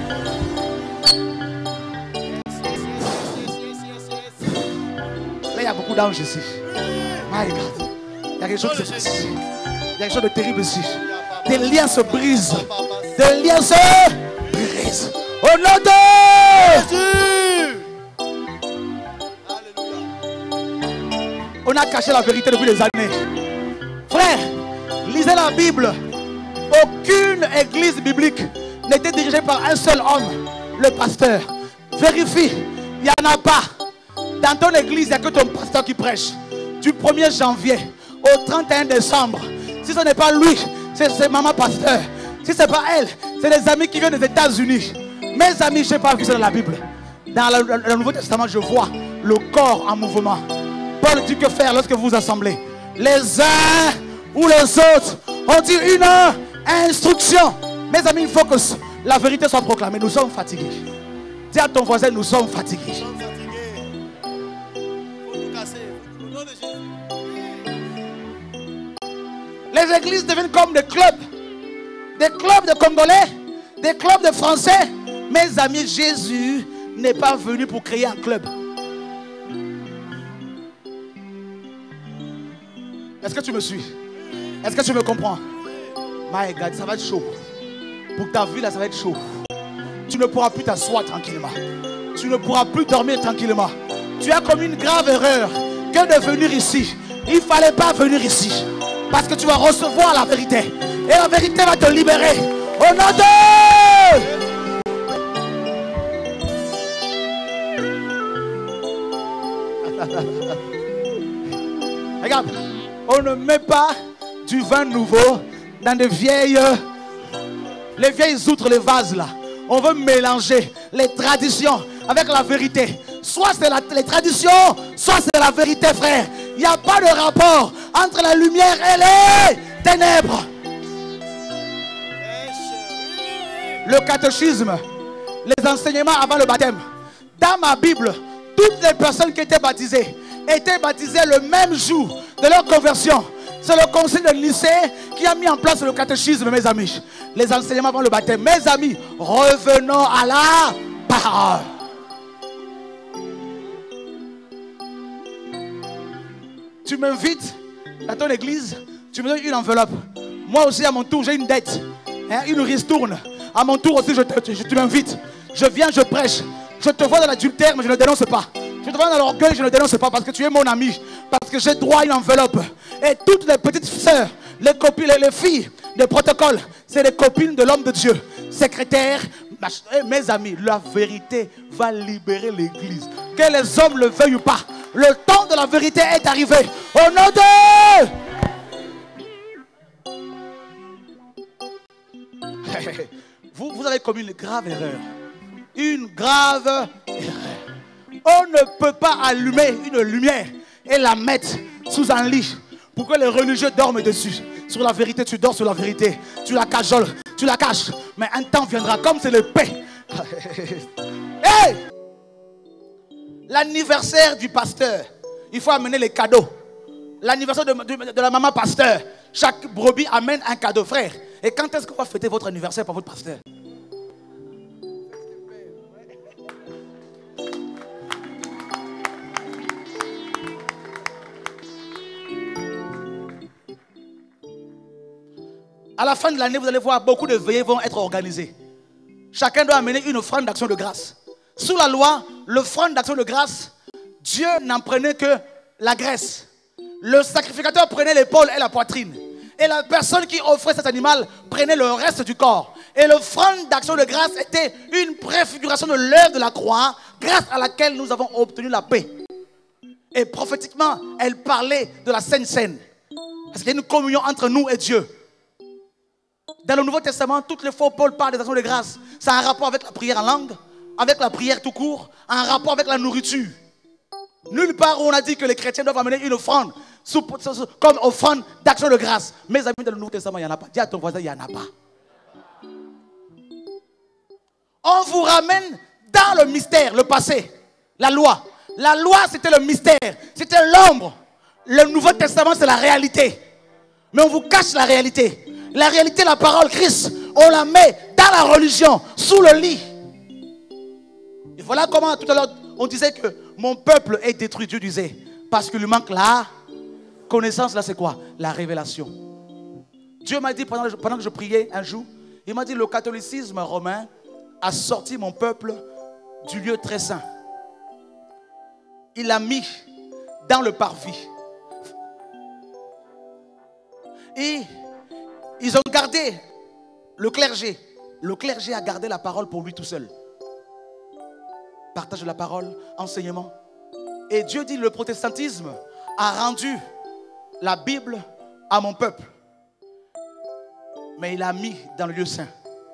Là, il y a beaucoup d'anges ici. My God. Il y a quelque chose qui se passe ici. Il y a quelque chose de terrible ici. Des liens se brisent. Des liens se brisent. Au nom de Jésus. On a caché la vérité depuis des années. Frère, lisez la Bible. Aucune église biblique n'était dirigée par un seul homme, le pasteur. Vérifie, il n'y en a pas. Dans ton église, il n'y a que ton pasteur qui prêche. Du 1er janvier au 31 décembre. Si ce n'est pas lui, c'est maman pasteur. Si ce n'est pas elle, c'est des amis qui viennent des États-Unis. Mes amis, je n'ai pas vu ça dans la Bible. Dans le Nouveau Testament, je vois le corps en mouvement. Paul dit que faire lorsque vous vous assemblez. Les uns ou les autres ont dit une instruction. Mes amis, il faut que la vérité soit proclamée. Nous sommes fatigués. Dis à ton voisin, nous sommes fatigués. Nous sommes fatigués. Il faut tout casser. Au nom de Jésus. Les églises deviennent comme des clubs. Des clubs de Congolais, des clubs de Français. Mes amis, Jésus n'est pas venu pour créer un club. Est-ce que tu me suis? Est-ce que tu me comprends? My God, ça va être chaud. Pour ta vie, là, ça va être chaud. Tu ne pourras plus t'asseoir tranquillement. Tu ne pourras plus dormir tranquillement. Tu as commis une grave erreur que de venir ici. Il ne fallait pas venir ici. Parce que tu vas recevoir la vérité. Et la vérité va te libérer. Au nom de... Regarde, on ne met pas du vin nouveau dans les vieilles outres, les vases là. On veut mélanger les traditions avec la vérité. Soit c'est les traditions, soit c'est la vérité, frère. Il n'y a pas de rapport entre la lumière et les ténèbres. Le catéchisme, les enseignements avant le baptême. Dans ma Bible, toutes les personnes qui étaient baptisées le même jour de leur conversion. C'est le conseil de Nicée qui a mis en place le catéchisme, mes amis. Les enseignements avant le baptême. Mes amis, revenons à la parole. Tu m'invites dans ton église, tu me donnes une enveloppe. Moi aussi, à mon tour, j'ai une dette. Une ristourne. À mon tour aussi, tu m'invites. Je viens, je prêche. Je te vois dans l'adultère, mais je ne dénonce pas. Je te vois dans l'orgueil, je ne dénonce pas parce que tu es mon ami. Parce que j'ai droit à une enveloppe. Et toutes les petites sœurs, les copines, les filles de protocole, c'est les copines de l'homme de Dieu. Secrétaire, mes amis, la vérité va libérer l'église. Que les hommes le veuillent ou pas. Le temps de la vérité est arrivé. Au nom de... Vous avez commis une grave erreur. Une grave erreur. On ne peut pas allumer une lumière et la mettre sous un lit pour que les religieux dorment dessus. Sur la vérité, tu dors sur la vérité. Tu la cajoles, tu la caches. Mais un temps viendra, comme c'est le paix. Hey! L'anniversaire du pasteur, il faut amener les cadeaux. L'anniversaire de la maman pasteur, chaque brebis amène un cadeau, frère. Et quand est-ce qu'on va fêter votre anniversaire pour votre pasteur? À la fin de l'année, vous allez voir, beaucoup de veillées vont être organisées. Chacun doit amener une offrande d'action de grâce. Sous la loi, l'offrande d'action de grâce, Dieu n'en prenait que la graisse. Le sacrificateur prenait l'épaule et la poitrine. Et la personne qui offrait cet animal prenait le reste du corps. Et l'offrande d'action de grâce était une préfiguration de l'œuvre de la croix, grâce à laquelle nous avons obtenu la paix. Et prophétiquement, elle parlait de la Sainte Seine. Parce qu'il y a une communion entre nous et Dieu. Dans le Nouveau Testament, toutes les fois Paul parle des actions de grâce. Ça a un rapport avec la prière en langue, avec la prière tout court, un rapport avec la nourriture. Nulle part où on a dit que les chrétiens doivent amener une offrande comme offrande d'action de grâce. Mes amis, dans le Nouveau Testament, il n'y en a pas. Dis à ton voisin, il n'y en a pas. On vous ramène dans le mystère, le passé, la loi. La loi, c'était le mystère, c'était l'ombre. Le Nouveau Testament, c'est la réalité. Mais on vous cache la réalité. La réalité, la parole, Christ, on la met dans la religion, sous le lit. Et voilà comment tout à l'heure, on disait que mon peuple est détruit, Dieu disait. Parce qu'il lui manque la connaissance, là c'est quoi? La révélation. Dieu m'a dit pendant que je priais un jour, il m'a dit le catholicisme romain a sorti mon peuple du lieu très saint. Il l'a mis dans le parvis. Et ils ont gardé le clergé. Le clergé a gardé la parole pour lui tout seul. Partage de la parole, enseignement. Et Dieu dit le protestantisme a rendu la Bible à mon peuple. Mais il l'a mis dans le lieu saint.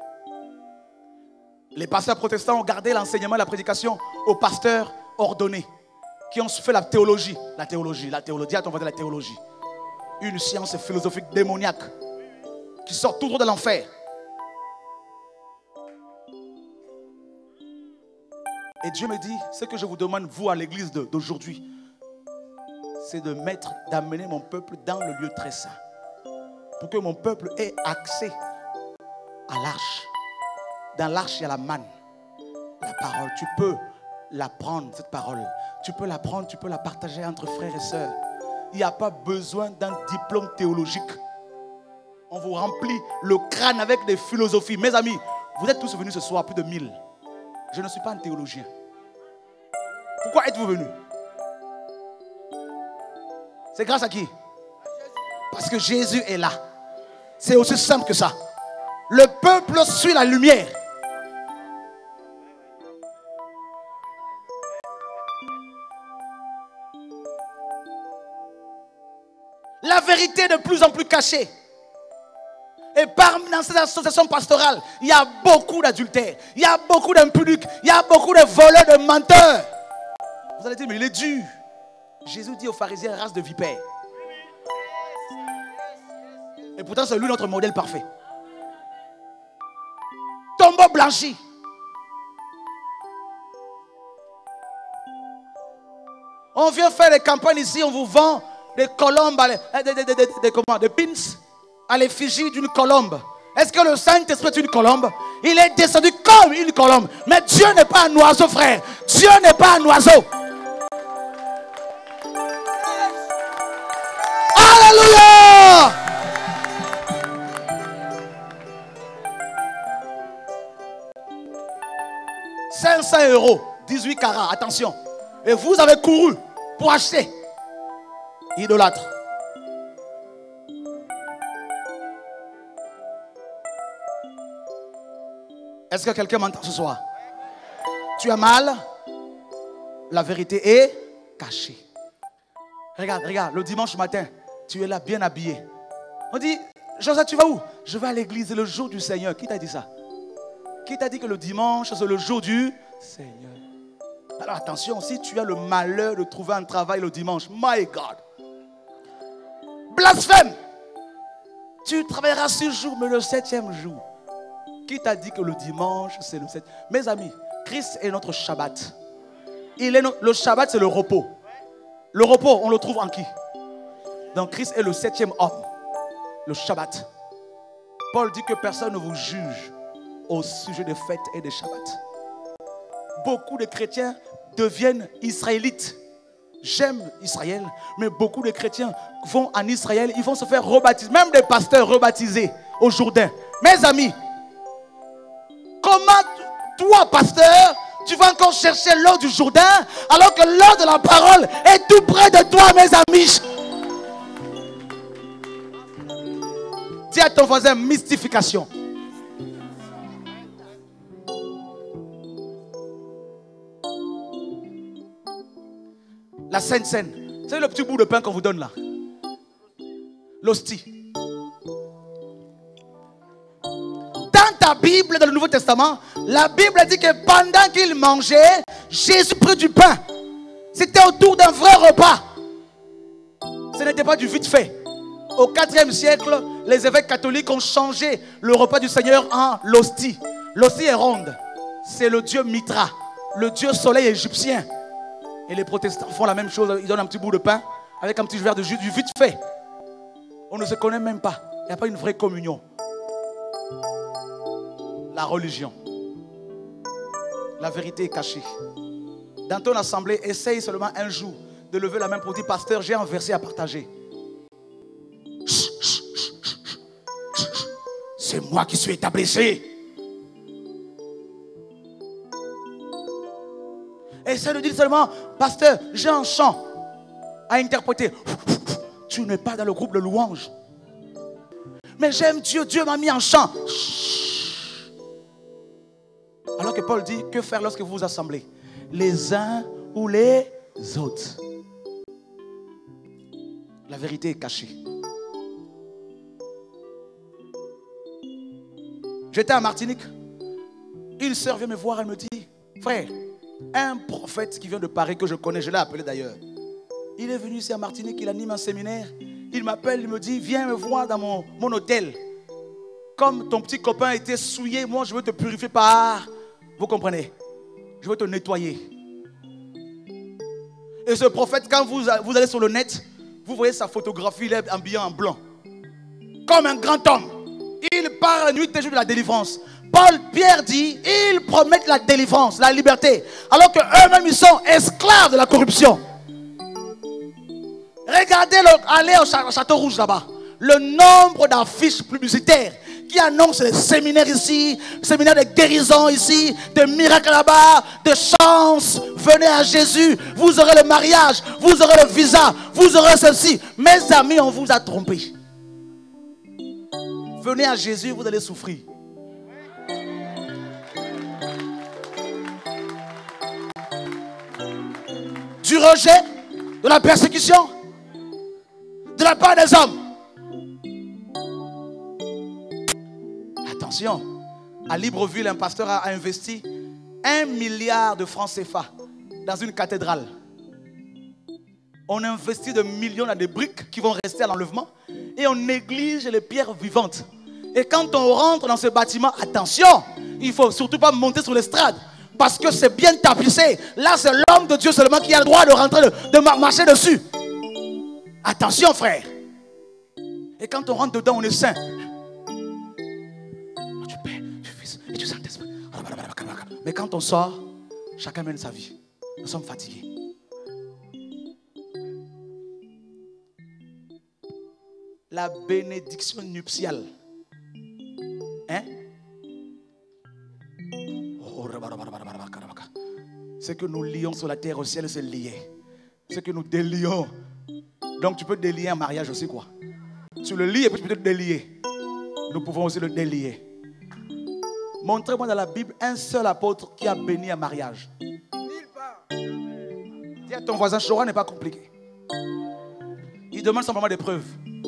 Les pasteurs protestants ont gardé l'enseignement et la prédication aux pasteurs ordonnés qui ont fait la théologie. La théologie, dis à ton voisin la théologie. Une science philosophique démoniaque qui sort tout droit de l'enfer. Et Dieu me dit, ce que je vous demande, vous, à l'église d'aujourd'hui, c'est d'amener mon peuple dans le lieu très saint. Pour que mon peuple ait accès à l'arche. Dans l'arche, il y a la manne. La parole, tu peux la prendre, cette parole. Tu peux la prendre, tu peux la partager entre frères et sœurs. Il n'y a pas besoin d'un diplôme théologique. On vous remplit le crâne avec des philosophies. Mes amis, vous êtes tous venus ce soir, plus de 1000. Je ne suis pas un théologien. Pourquoi êtes-vous venus? C'est grâce à qui? Parce que Jésus est là. C'est aussi simple que ça. Le peuple suit la lumière. La vérité est de plus en plus cachée. Et dans cette association pastorale, il y a beaucoup d'adultères, il y a beaucoup d'impudiques, il y a beaucoup de voleurs, de menteurs. Vous allez dire, mais il est dur. Jésus dit aux pharisiens, race de vipères. Et pourtant, c'est lui notre modèle parfait. Tombeau blanchi. On vient faire des campagnes ici, on vous vend des colombes, des pins à l'effigie d'une colombe. Est-ce que le Saint-Esprit est une colombe? Il est descendu comme une colombe. Mais Dieu n'est pas un oiseau, frère. Dieu n'est pas un oiseau. Alléluia! « 500 €, 18 carats, attention. Et vous avez couru pour acheter. Idolâtre. Est-ce que quelqu'un m'entend ce soir? Tu as mal? La vérité est cachée. Regarde, le dimanche matin, tu es là bien habillé. On dit, Joseph, tu vas où? Je vais à l'église, c'est le jour du Seigneur. Qui t'a dit ça? Qui t'a dit que le dimanche, c'est le jour du Seigneur? Alors attention, si tu as le malheur de trouver un travail le dimanche, my God. Blasphème! Tu travailleras 6 jours, mais le 7e jour. Qui t'a dit que le dimanche, c'est le 7e? Mes amis, Christ est notre Shabbat. Le Shabbat, c'est le repos. Le repos, on le trouve en qui? Donc Christ est le 7e homme. Le Shabbat. Paul dit que personne ne vous juge au sujet des fêtes et des Shabbats. Beaucoup de chrétiens deviennent israélites. J'aime Israël, mais beaucoup de chrétiens vont en Israël, ils vont se faire rebaptiser, même des pasteurs rebaptisés au Jourdain. Mes amis, comment toi, pasteur, tu vas encore chercher l'eau du Jourdain alors que l'eau de la parole est tout près de toi, mes amis? Dis à ton voisin, mystification. La Sainte Seine. C'est le petit bout de pain qu'on vous donne là. L'hostie. Dans ta Bible, dans le Nouveau Testament, la Bible dit que pendant qu'il mangeait, Jésus prit du pain. C'était autour d'un vrai repas. Ce n'était pas du vite fait. Au IVe siècle, les évêques catholiques ont changé le repas du Seigneur en l'hostie. L'hostie est ronde. C'est le dieu Mitra, le dieu soleil égyptien. Et les protestants font la même chose. Ils donnent un petit bout de pain avec un petit verre de jus, du vite fait. On ne se connaît même pas. Il n'y a pas une vraie communion. La religion. La vérité est cachée. Dans ton assemblée, essaye seulement un jour de lever la main pour dire, pasteur, j'ai un verset à partager. C'est moi qui suis établi. Essaye de dire seulement, pasteur, j'ai un chant à interpréter. Tu n'es pas dans le groupe de louanges. Mais j'aime Dieu, Dieu m'a mis en chant. Alors que Paul dit, que faire lorsque vous vous assemblez? Les uns ou les autres. La vérité est cachée. J'étais à Martinique. Une sœur vient me voir, elle me dit, frère, un prophète qui vient de Paris, que je connais, je l'ai appelé d'ailleurs. Il est venu ici à Martinique, il anime un séminaire. Il m'appelle, il me dit, viens me voir dans mon hôtel. Comme ton petit copain était souillé, moi je veux te purifier par... Vous comprenez? Je veux te nettoyer. Et ce prophète, quand vous allez sur le net, vous voyez sa photographie, il est habillé en blanc. Comme un grand homme. Il part la nuit et jour de la délivrance. Pierre dit, ils promettent la délivrance, la liberté, alors qu'eux-mêmes ils sont esclaves de la corruption. Regardez, allez au Château Rouge là-bas, le nombre d'affiches publicitaires qui annoncent les séminaires ici, séminaires de guérison ici, de miracles là-bas, de chance. Venez à Jésus, vous aurez le mariage, vous aurez le visa, vous aurez ceci. Mes amis, on vous a trompé. Venez à Jésus, vous allez souffrir. Du rejet, de la persécution, de la part des hommes. Attention, à Libreville, un pasteur a investi 1 milliard de francs CFA dans une cathédrale. On investit de millions dans des briques qui vont rester à l'enlèvement et on néglige les pierres vivantes. Et quand on rentre dans ce bâtiment, attention, il ne faut surtout pas monter sur l'estrade parce que c'est bien tapissé. Là, c'est l'homme de Dieu seulement qui a le droit de rentrer, de marcher dessus. Attention, frère. Et quand on rentre dedans, on est saint. Du Père, du Fils et du Saint-Esprit. Mais quand on sort, chacun mène sa vie. Nous sommes fatigués. La bénédiction nuptiale. Hein? Ce que nous lions sur la terre au ciel, c'est lié. Ce que nous délions. Donc tu peux délier un mariage aussi, quoi. Tu le lis et puis tu peux te délier. Nous pouvons aussi le délier. Montrez-moi dans la Bible un seul apôtre qui a béni un mariage. Dis à ton voisin, Chora n'est pas compliqué. Il demande simplement des preuves.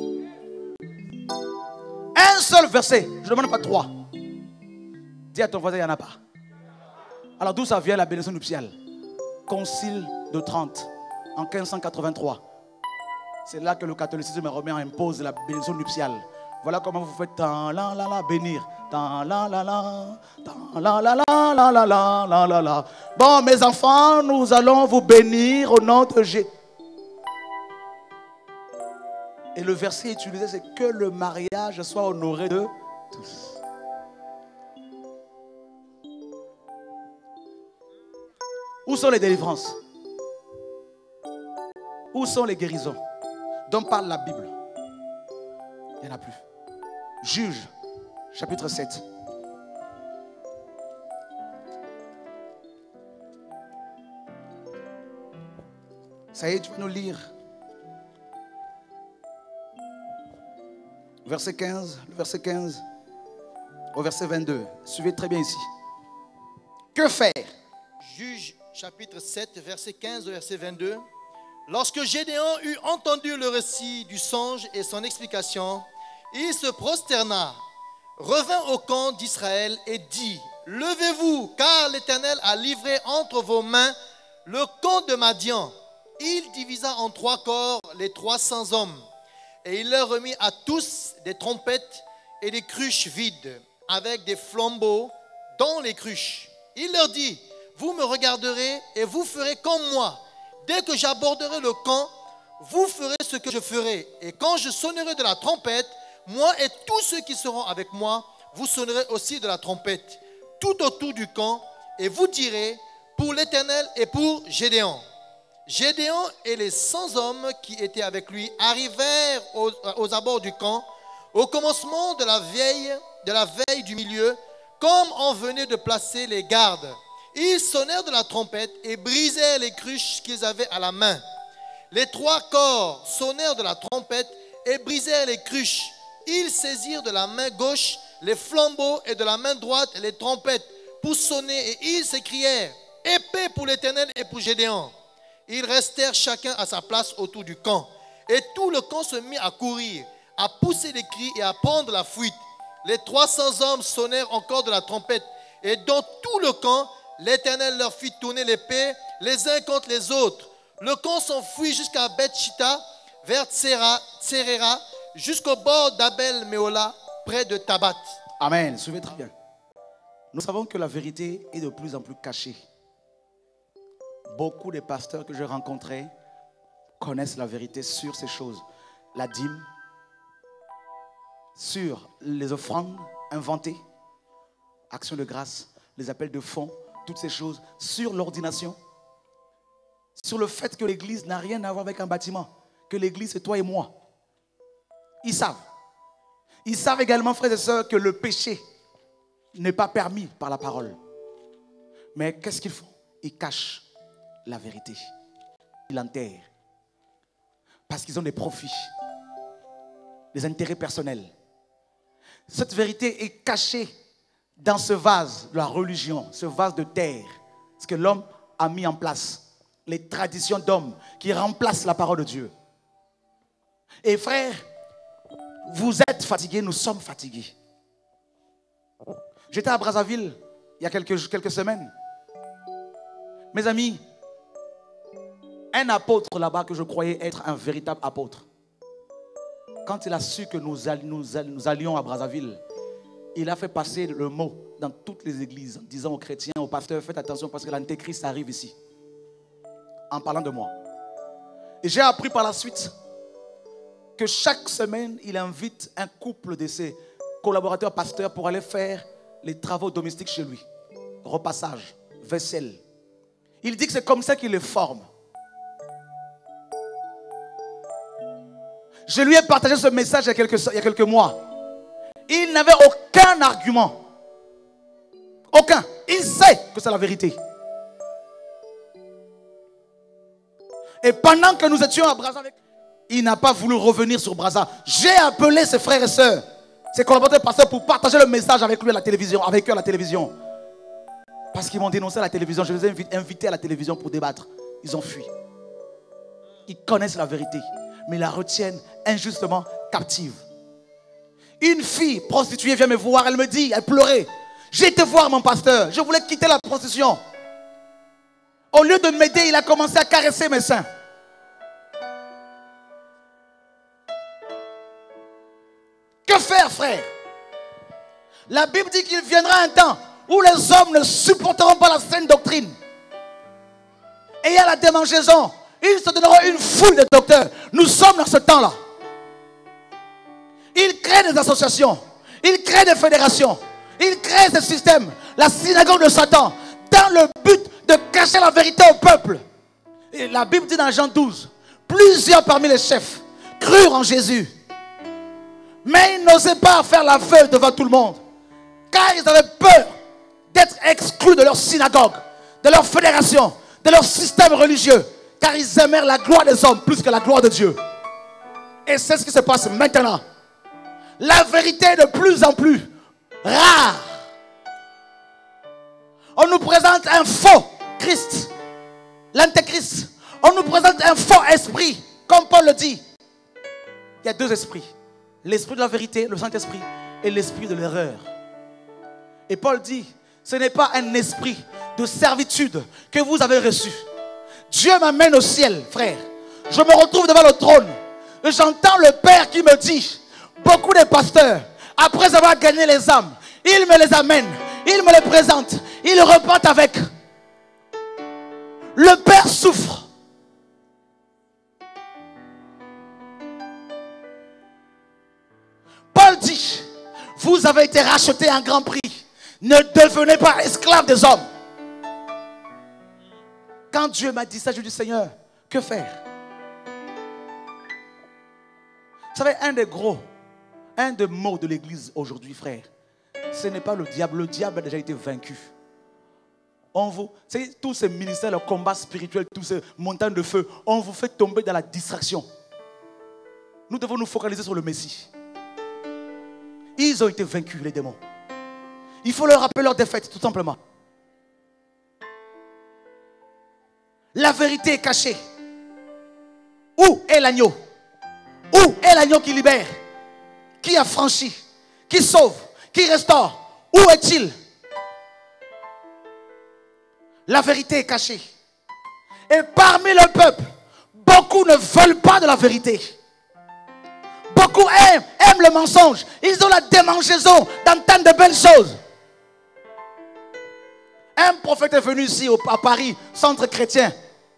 Un seul verset, je ne demande pas 3. Dis à ton voisin, il n'y en a pas. Alors d'où ça vient la bénédiction nuptiale? Concile de Trente, en 1583. C'est là que le catholicisme romain impose la bénédiction nuptiale. Voilà comment vous faites tant la la la bénir. Tant la la la, tant la la la la la la la la. Bon, mes enfants, nous allons vous bénir au nom de Jésus. Et le verset utilisé, c'est que le mariage soit honoré de tous. Où sont les délivrances? Où sont les guérisons dont parle la Bible? Il n'y en a plus. Juge, chapitre 7. Ça y est, tu vas nous lire. Verset 15, le verset 15 au verset 22. Suivez très bien ici. Que faire? Juge chapitre 7, verset 15 au verset 22. Lorsque Gédéon eut entendu le récit du songe et son explication, il se prosterna, revint au camp d'Israël et dit: Levez-vous, car l'Éternel a livré entre vos mains le camp de Madian. Il divisa en 3 corps les 300 hommes, et il leur remit à tous des trompettes et des cruches vides, avec des flambeaux dans les cruches. Il leur dit: Vous me regarderez et vous ferez comme moi. Dès que j'aborderai le camp, vous ferez ce que je ferai. Et quand je sonnerai de la trompette, moi et tous ceux qui seront avec moi, vous sonnerez aussi de la trompette, tout autour du camp, et vous direz: pour l'Éternel et pour Gédéon. Gédéon et les 100 hommes qui étaient avec lui arrivèrent aux abords du camp, au commencement de la veille du milieu, comme on venait de placer les gardes. Ils sonnèrent de la trompette et brisèrent les cruches qu'ils avaient à la main. Les 3 corps sonnèrent de la trompette et brisèrent les cruches. Ils saisirent de la main gauche les flambeaux et de la main droite les trompettes pour sonner, et ils s'écrièrent: Épée pour l'Éternel et pour Gédéon. Ils restèrent chacun à sa place autour du camp. Et tout le camp se mit à courir, à pousser des cris et à prendre la fuite. Les 300 hommes sonnèrent encore de la trompette. Et dans tout le camp, l'Éternel leur fit tourner l'épée les uns contre les autres. Le camp s'enfuit jusqu'à Beth-Shitta, vers Tserera, jusqu'au bord d'Abel-Méola, près de Tabat. Amen. Suivez très bien. Nous savons que la vérité est de plus en plus cachée. Beaucoup des pasteurs que j'ai rencontrés connaissent la vérité sur ces choses. La dîme, sur les offrandes inventées, actions de grâce, les appels de fonds, toutes ces choses, sur l'ordination, sur le fait que l'église n'a rien à voir avec un bâtiment, que l'église c'est toi et moi. Ils savent. Ils savent également, frères et sœurs, que le péché n'est pas permis par la parole. Mais qu'est-ce qu'ils font? Ils cachent la vérité. Ils l'enterrent. Parce qu'ils ont des profits, des intérêts personnels. Cette vérité est cachée dans ce vase de la religion, ce vase de terre. Ce que l'homme a mis en place. Les traditions d'hommes qui remplacent la parole de Dieu. Et frères, vous êtes fatigués, nous sommes fatigués. J'étais à Brazzaville il y a quelques semaines. Mes amis, un apôtre là-bas que je croyais être un véritable apôtre, quand il a su que nous allions à Brazzaville, il a fait passer le mot dans toutes les églises, en disant aux chrétiens, aux pasteurs, faites attention parce que l'antéchrist arrive ici. En parlant de moi. Et j'ai appris par la suite que chaque semaine, il invite un couple de ses collaborateurs pasteurs pour aller faire les travaux domestiques chez lui. Repassage, vaisselle. Il dit que c'est comme ça qu'il les forme. Je lui ai partagé ce message il y a quelques mois. Il n'avait aucun argument. Aucun. Il sait que c'est la vérité. Et pendant que nous étions à Brazza, il n'a pas voulu revenir sur Brazza. J'ai appelé ses frères et sœurs, ses collaborateurs pasteurs pour partager le message avec lui à la télévision, avec eux à la télévision. Parce qu'ils m'ont dénoncé à la télévision. Je les ai invités à la télévision pour débattre. Ils ont fui. Ils connaissent la vérité, mais la retiennent injustement captive. Une fille prostituée vient me voir, elle me dit, elle pleurait. J'ai été voir mon pasteur, je voulais quitter la prostitution. Au lieu de m'aider, il a commencé à caresser mes seins. Que faire, frère? La Bible dit qu'il viendra un temps où les hommes ne supporteront pas la saine doctrine. Et il y a la démangeaison. Ils se donneront une foule de docteurs. Nous sommes dans ce temps-là. Ils créent des associations. Ils créent des fédérations. Ils créent des systèmes. La synagogue de Satan. Dans le but de cacher la vérité au peuple. Et la Bible dit dans Jean 12. Plusieurs parmi les chefs crurent en Jésus. Mais ils n'osaient pas faire l'aveu devant tout le monde. Car ils avaient peur d'être exclus de leur synagogue, de leur fédération, de leur système religieux. Car ils aimèrent la gloire des hommes plus que la gloire de Dieu. Et c'est ce qui se passe maintenant. La vérité est de plus en plus rare. On nous présente un faux Christ, l'antéchrist. On nous présente un faux esprit, comme Paul le dit. Il y a deux esprits. L'esprit de la vérité, le Saint-Esprit, et l'esprit de l'erreur. Et Paul dit, ce n'est pas un esprit de servitude que vous avez reçu. Dieu m'amène au ciel, frère. Je me retrouve devant le trône. Et j'entends le Père qui me dit, beaucoup de pasteurs, après avoir gagné les âmes, ils me les amènent, ils me les présentent, ils repartent avec. Le Père souffre. Paul dit, vous avez été rachetés à un grand prix. Ne devenez pas esclaves des hommes. Quand Dieu m'a dit ça, je dis, Seigneur, que faire? Vous savez, un des mots de l'église aujourd'hui, frère, ce n'est pas le diable. Le diable a déjà été vaincu. Tous ces ministères, le combat spirituel, tous ces montagnes de feu, on vous fait tomber dans la distraction. Nous devons nous focaliser sur le Messie. Ils ont été vaincus, les démons. Il faut leur rappeler leur défaite, tout simplement. La vérité est cachée. Où est l'agneau? Où est l'agneau qui libère? Qui a franchi? Qui sauve? Qui restaure? Où est-il? La vérité est cachée. Et parmi le peuple, beaucoup ne veulent pas de la vérité. Beaucoup aiment le mensonge. Ils ont la démangeaison d'entendre de belles choses. Un prophète est venu ici à Paris, centre chrétien.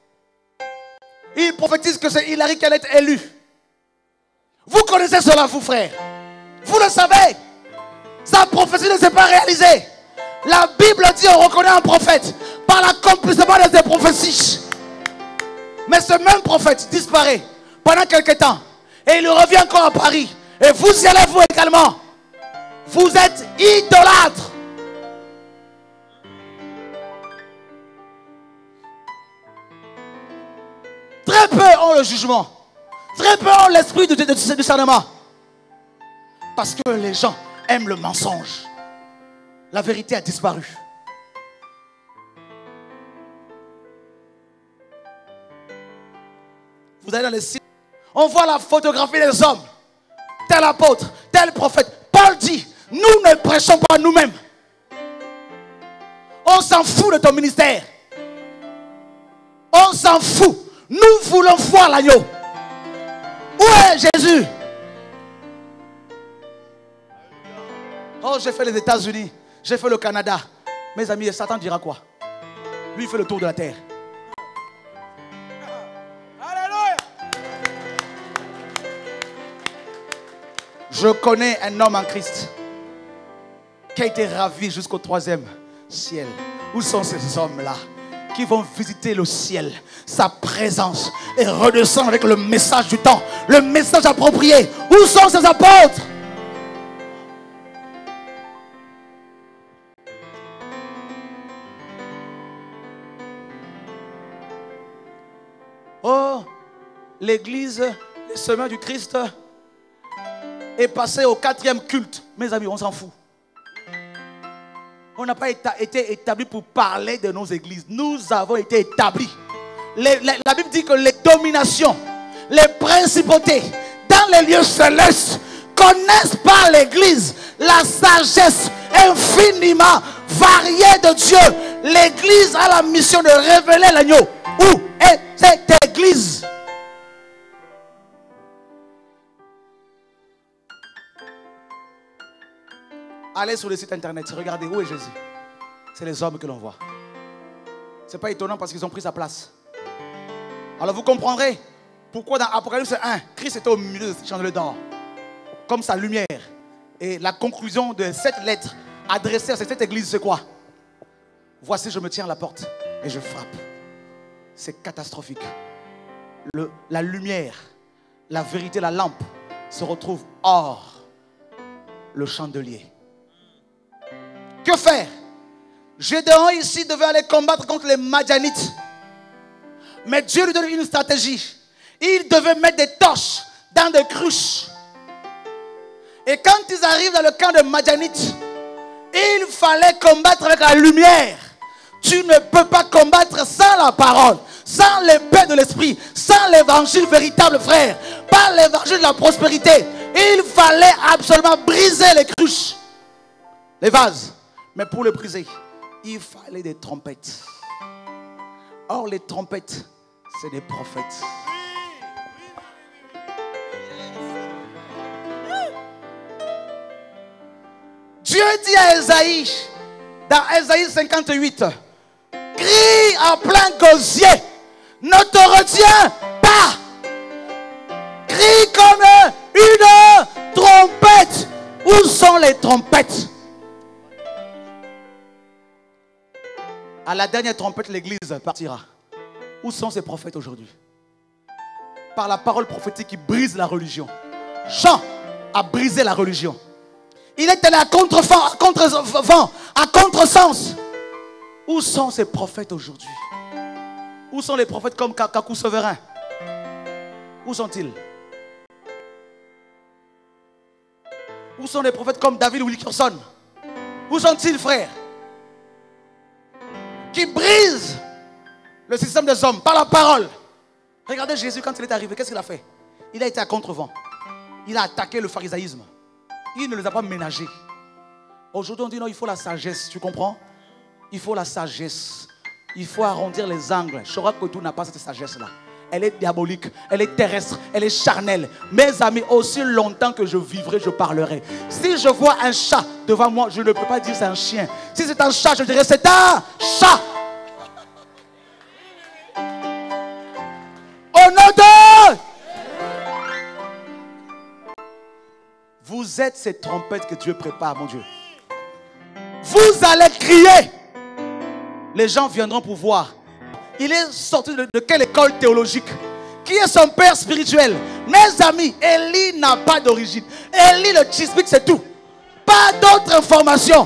Il prophétise que c'est Hillary qui allait être élue. Vous connaissez cela, vous frères. Vous le savez. Sa prophétie ne s'est pas réalisée. La Bible dit on reconnaît un prophète par l'accomplissement de ses prophéties. Mais ce même prophète disparaît pendant quelques temps. Et il revient encore à Paris. Et vous y allez vous également. Vous êtes idolâtres. Très peu ont le jugement. Très peu ont l'esprit du discernement. Parce que les gens aime le mensonge. La vérité a disparu. Vous allez dans les sites, on voit la photographie des hommes. Tel apôtre, tel prophète. Paul dit, nous ne prêchons pas nous-mêmes. On s'en fout de ton ministère. On s'en fout. Nous voulons voir l'agneau. Où est Jésus? Oh, j'ai fait les États-Unis. J'ai fait le Canada. Mes amis, Satan dira quoi? Lui, il fait le tour de la terre. Alléluia. Je connais un homme en Christ qui a été ravi jusqu'au 3e ciel. Où sont ces hommes-là qui vont visiter le ciel, sa présence, et redescendre avec le message du temps, le message approprié? Où sont ces apôtres? Oh, l'église, les semaines du Christ est passée au 4e culte. Mes amis, on s'en fout. On n'a pas été établis pour parler de nos églises. Nous avons été établis. La Bible dit que les dominations, les principautés dans les lieux célestes connaissent par l'église la sagesse infiniment variée de Dieu. L'église a la mission de révéler l'agneau. Où est cette église? Allez sur le site internet, regardez où est Jésus. C'est les hommes que l'on voit. Ce n'est pas étonnant parce qu'ils ont pris sa place. Alors vous comprendrez pourquoi dans Apocalypse 1, Christ était au milieu de ce chandelier d'or, comme sa lumière. Et la conclusion de cette lettre adressée à cette église, c'est quoi? Voici, je me tiens à la porte et je frappe. C'est catastrophique. La lumière, la vérité, la lampe se retrouvent hors le chandelier. Que faire? Gédéon ici devait aller combattre contre les Madianites. Mais Dieu lui donne une stratégie. Il devait mettre des torches dans des cruches. Et quand ils arrivent dans le camp de Madianites, il fallait combattre avec la lumière. Tu ne peux pas combattre sans la parole, sans l'épée de l'esprit, sans l'évangile véritable, frère. Pas l'évangile de la prospérité. Il fallait absolument briser les cruches, les vases. Mais pour les briser, il fallait des trompettes. Or, les trompettes, c'est des prophètes. Dieu dit à Ésaïe, dans Ésaïe 58, crie à plein gosier, ne te retiens pas. Crie comme une trompette. Où sont les trompettes? À la dernière trompette, l'église partira. Où sont ces prophètes aujourd'hui? Par la parole prophétique qui brise la religion. Jean a brisé la religion. Il est allé à contre-vent, à contre-sens. Où sont ces prophètes aujourd'hui? Où sont les prophètes comme Kakou Souverain? Où sont-ils? Où sont les prophètes comme David Wilkerson? Où sont-ils, frères? Qui brisent le système des hommes par la parole. Regardez Jésus quand il est arrivé, qu'est-ce qu'il a fait? Il a été à contre-vent. Il a attaqué le pharisaïsme. Il ne les a pas ménagés. Aujourd'hui on dit non, il faut la sagesse, tu comprends? Il faut la sagesse. Il faut arrondir les angles. Chora Kotou n'a pas cette sagesse-là. Elle est diabolique, elle est terrestre, elle est charnelle. Mes amis, aussi longtemps que je vivrai, je parlerai. Si je vois un chat devant moi, je ne peux pas dire c'est un chien. Si c'est un chat, je dirais c'est un chat. Au nom de... Vous êtes ces trompettes que Dieu prépare, mon Dieu. Vous allez crier. Les gens viendront pour voir. Il est sorti de quelle école théologique? Qui est son père spirituel? Mes amis, Élie n'a pas d'origine. Élie le Tishbite, c'est tout. Pas d'autre information.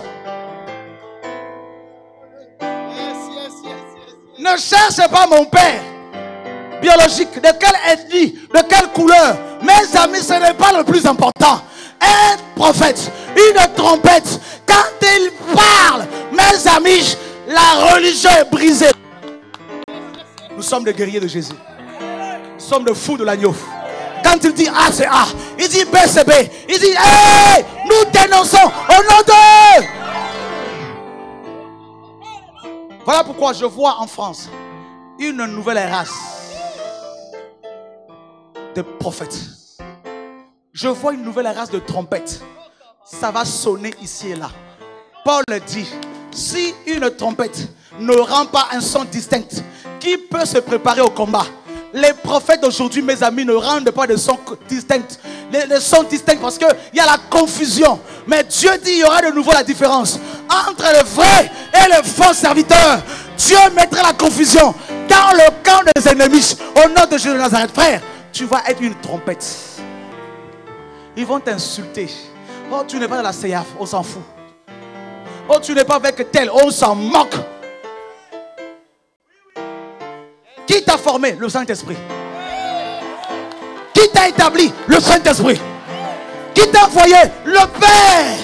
Ne cherchez pas mon père biologique. De quelle ethnie? De quelle couleur? Mes amis, ce n'est pas le plus important. Un prophète, une trompette. Quand il parle, mes amis, la religion est brisée. Nous sommes des guerriers de Jésus. Nous sommes des fous de l'agneau. Quand il dit A, c'est A. Il dit B, c'est B. Il dit hey, nous dénonçons au nom de... Voilà pourquoi je vois en France une nouvelle race de prophètes. Je vois une nouvelle race de trompettes. Ça va sonner ici et là. Paul dit, si une trompette ne rend pas un son distinct, qui peut se préparer au combat? Les prophètes d'aujourd'hui, mes amis, ne rendent pas de sons distincts. Les sons distincts parce qu'il y a la confusion. Mais Dieu dit il y aura de nouveau la différence entre le vrai et le faux serviteur. Dieu mettra la confusion dans le camp des ennemis. Au nom de Jésus de Nazareth, frère, tu vas être une trompette. Ils vont t'insulter. Oh, tu n'es pas dans la CEAF, on s'en fout. Oh, tu n'es pas avec tel, on s'en moque. Qui t'a formé? Le Saint-Esprit. Qui t'a établi? Le Saint-Esprit. Qui t'a envoyé? Le Père.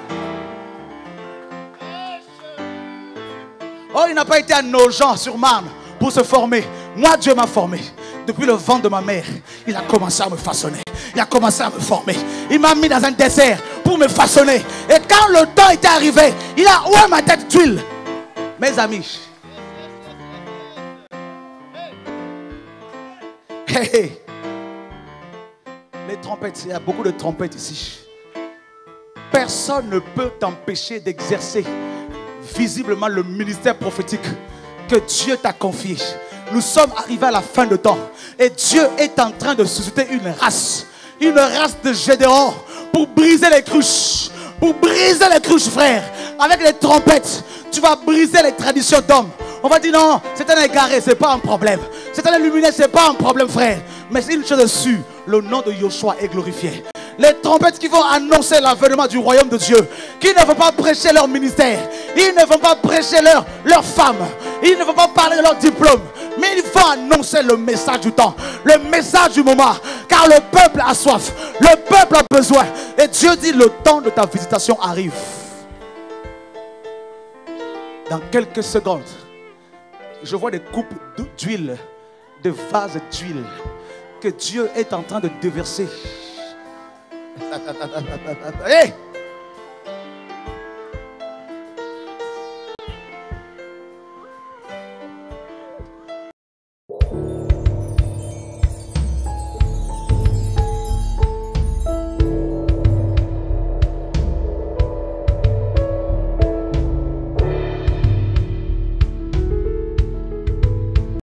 Oh, il n'a pas été à Nogent-sur-Marne pour se former. Moi, Dieu m'a formé. Depuis le ventre de ma mère, il a commencé à me façonner. Il a commencé à me former. Il m'a mis dans un désert pour me façonner. Et quand le temps était arrivé, il a oué ma tête d'huile. Mes amis, hey. Les trompettes, il y a beaucoup de trompettes ici. Personne ne peut t'empêcher d'exercer visiblement le ministère prophétique que Dieu t'a confié. Nous sommes arrivés à la fin de temps et Dieu est en train de susciter une race de Gédéon pour briser les cruches. Pour briser les cruches, frère. Avec les trompettes, tu vas briser les traditions d'hommes. On va dire non, c'est un égaré, c'est pas un problème. C'est un illuminé, c'est pas un problème, frère. Mais c'est une chose dessus, le nom de Yoshua est glorifié. Les trompettes qui vont annoncer l'avènement du royaume de Dieu, qui ne vont pas prêcher leur ministère, ils ne vont pas prêcher leur femme, ils ne vont pas parler de leur diplôme, mais ils vont annoncer le message du temps, le message du moment, car le peuple a soif, le peuple a besoin. Et Dieu dit le temps de ta visitation arrive. Dans quelques secondes, je vois des coupes d'huile, des vases d'huile que Dieu est en train de déverser. Hey!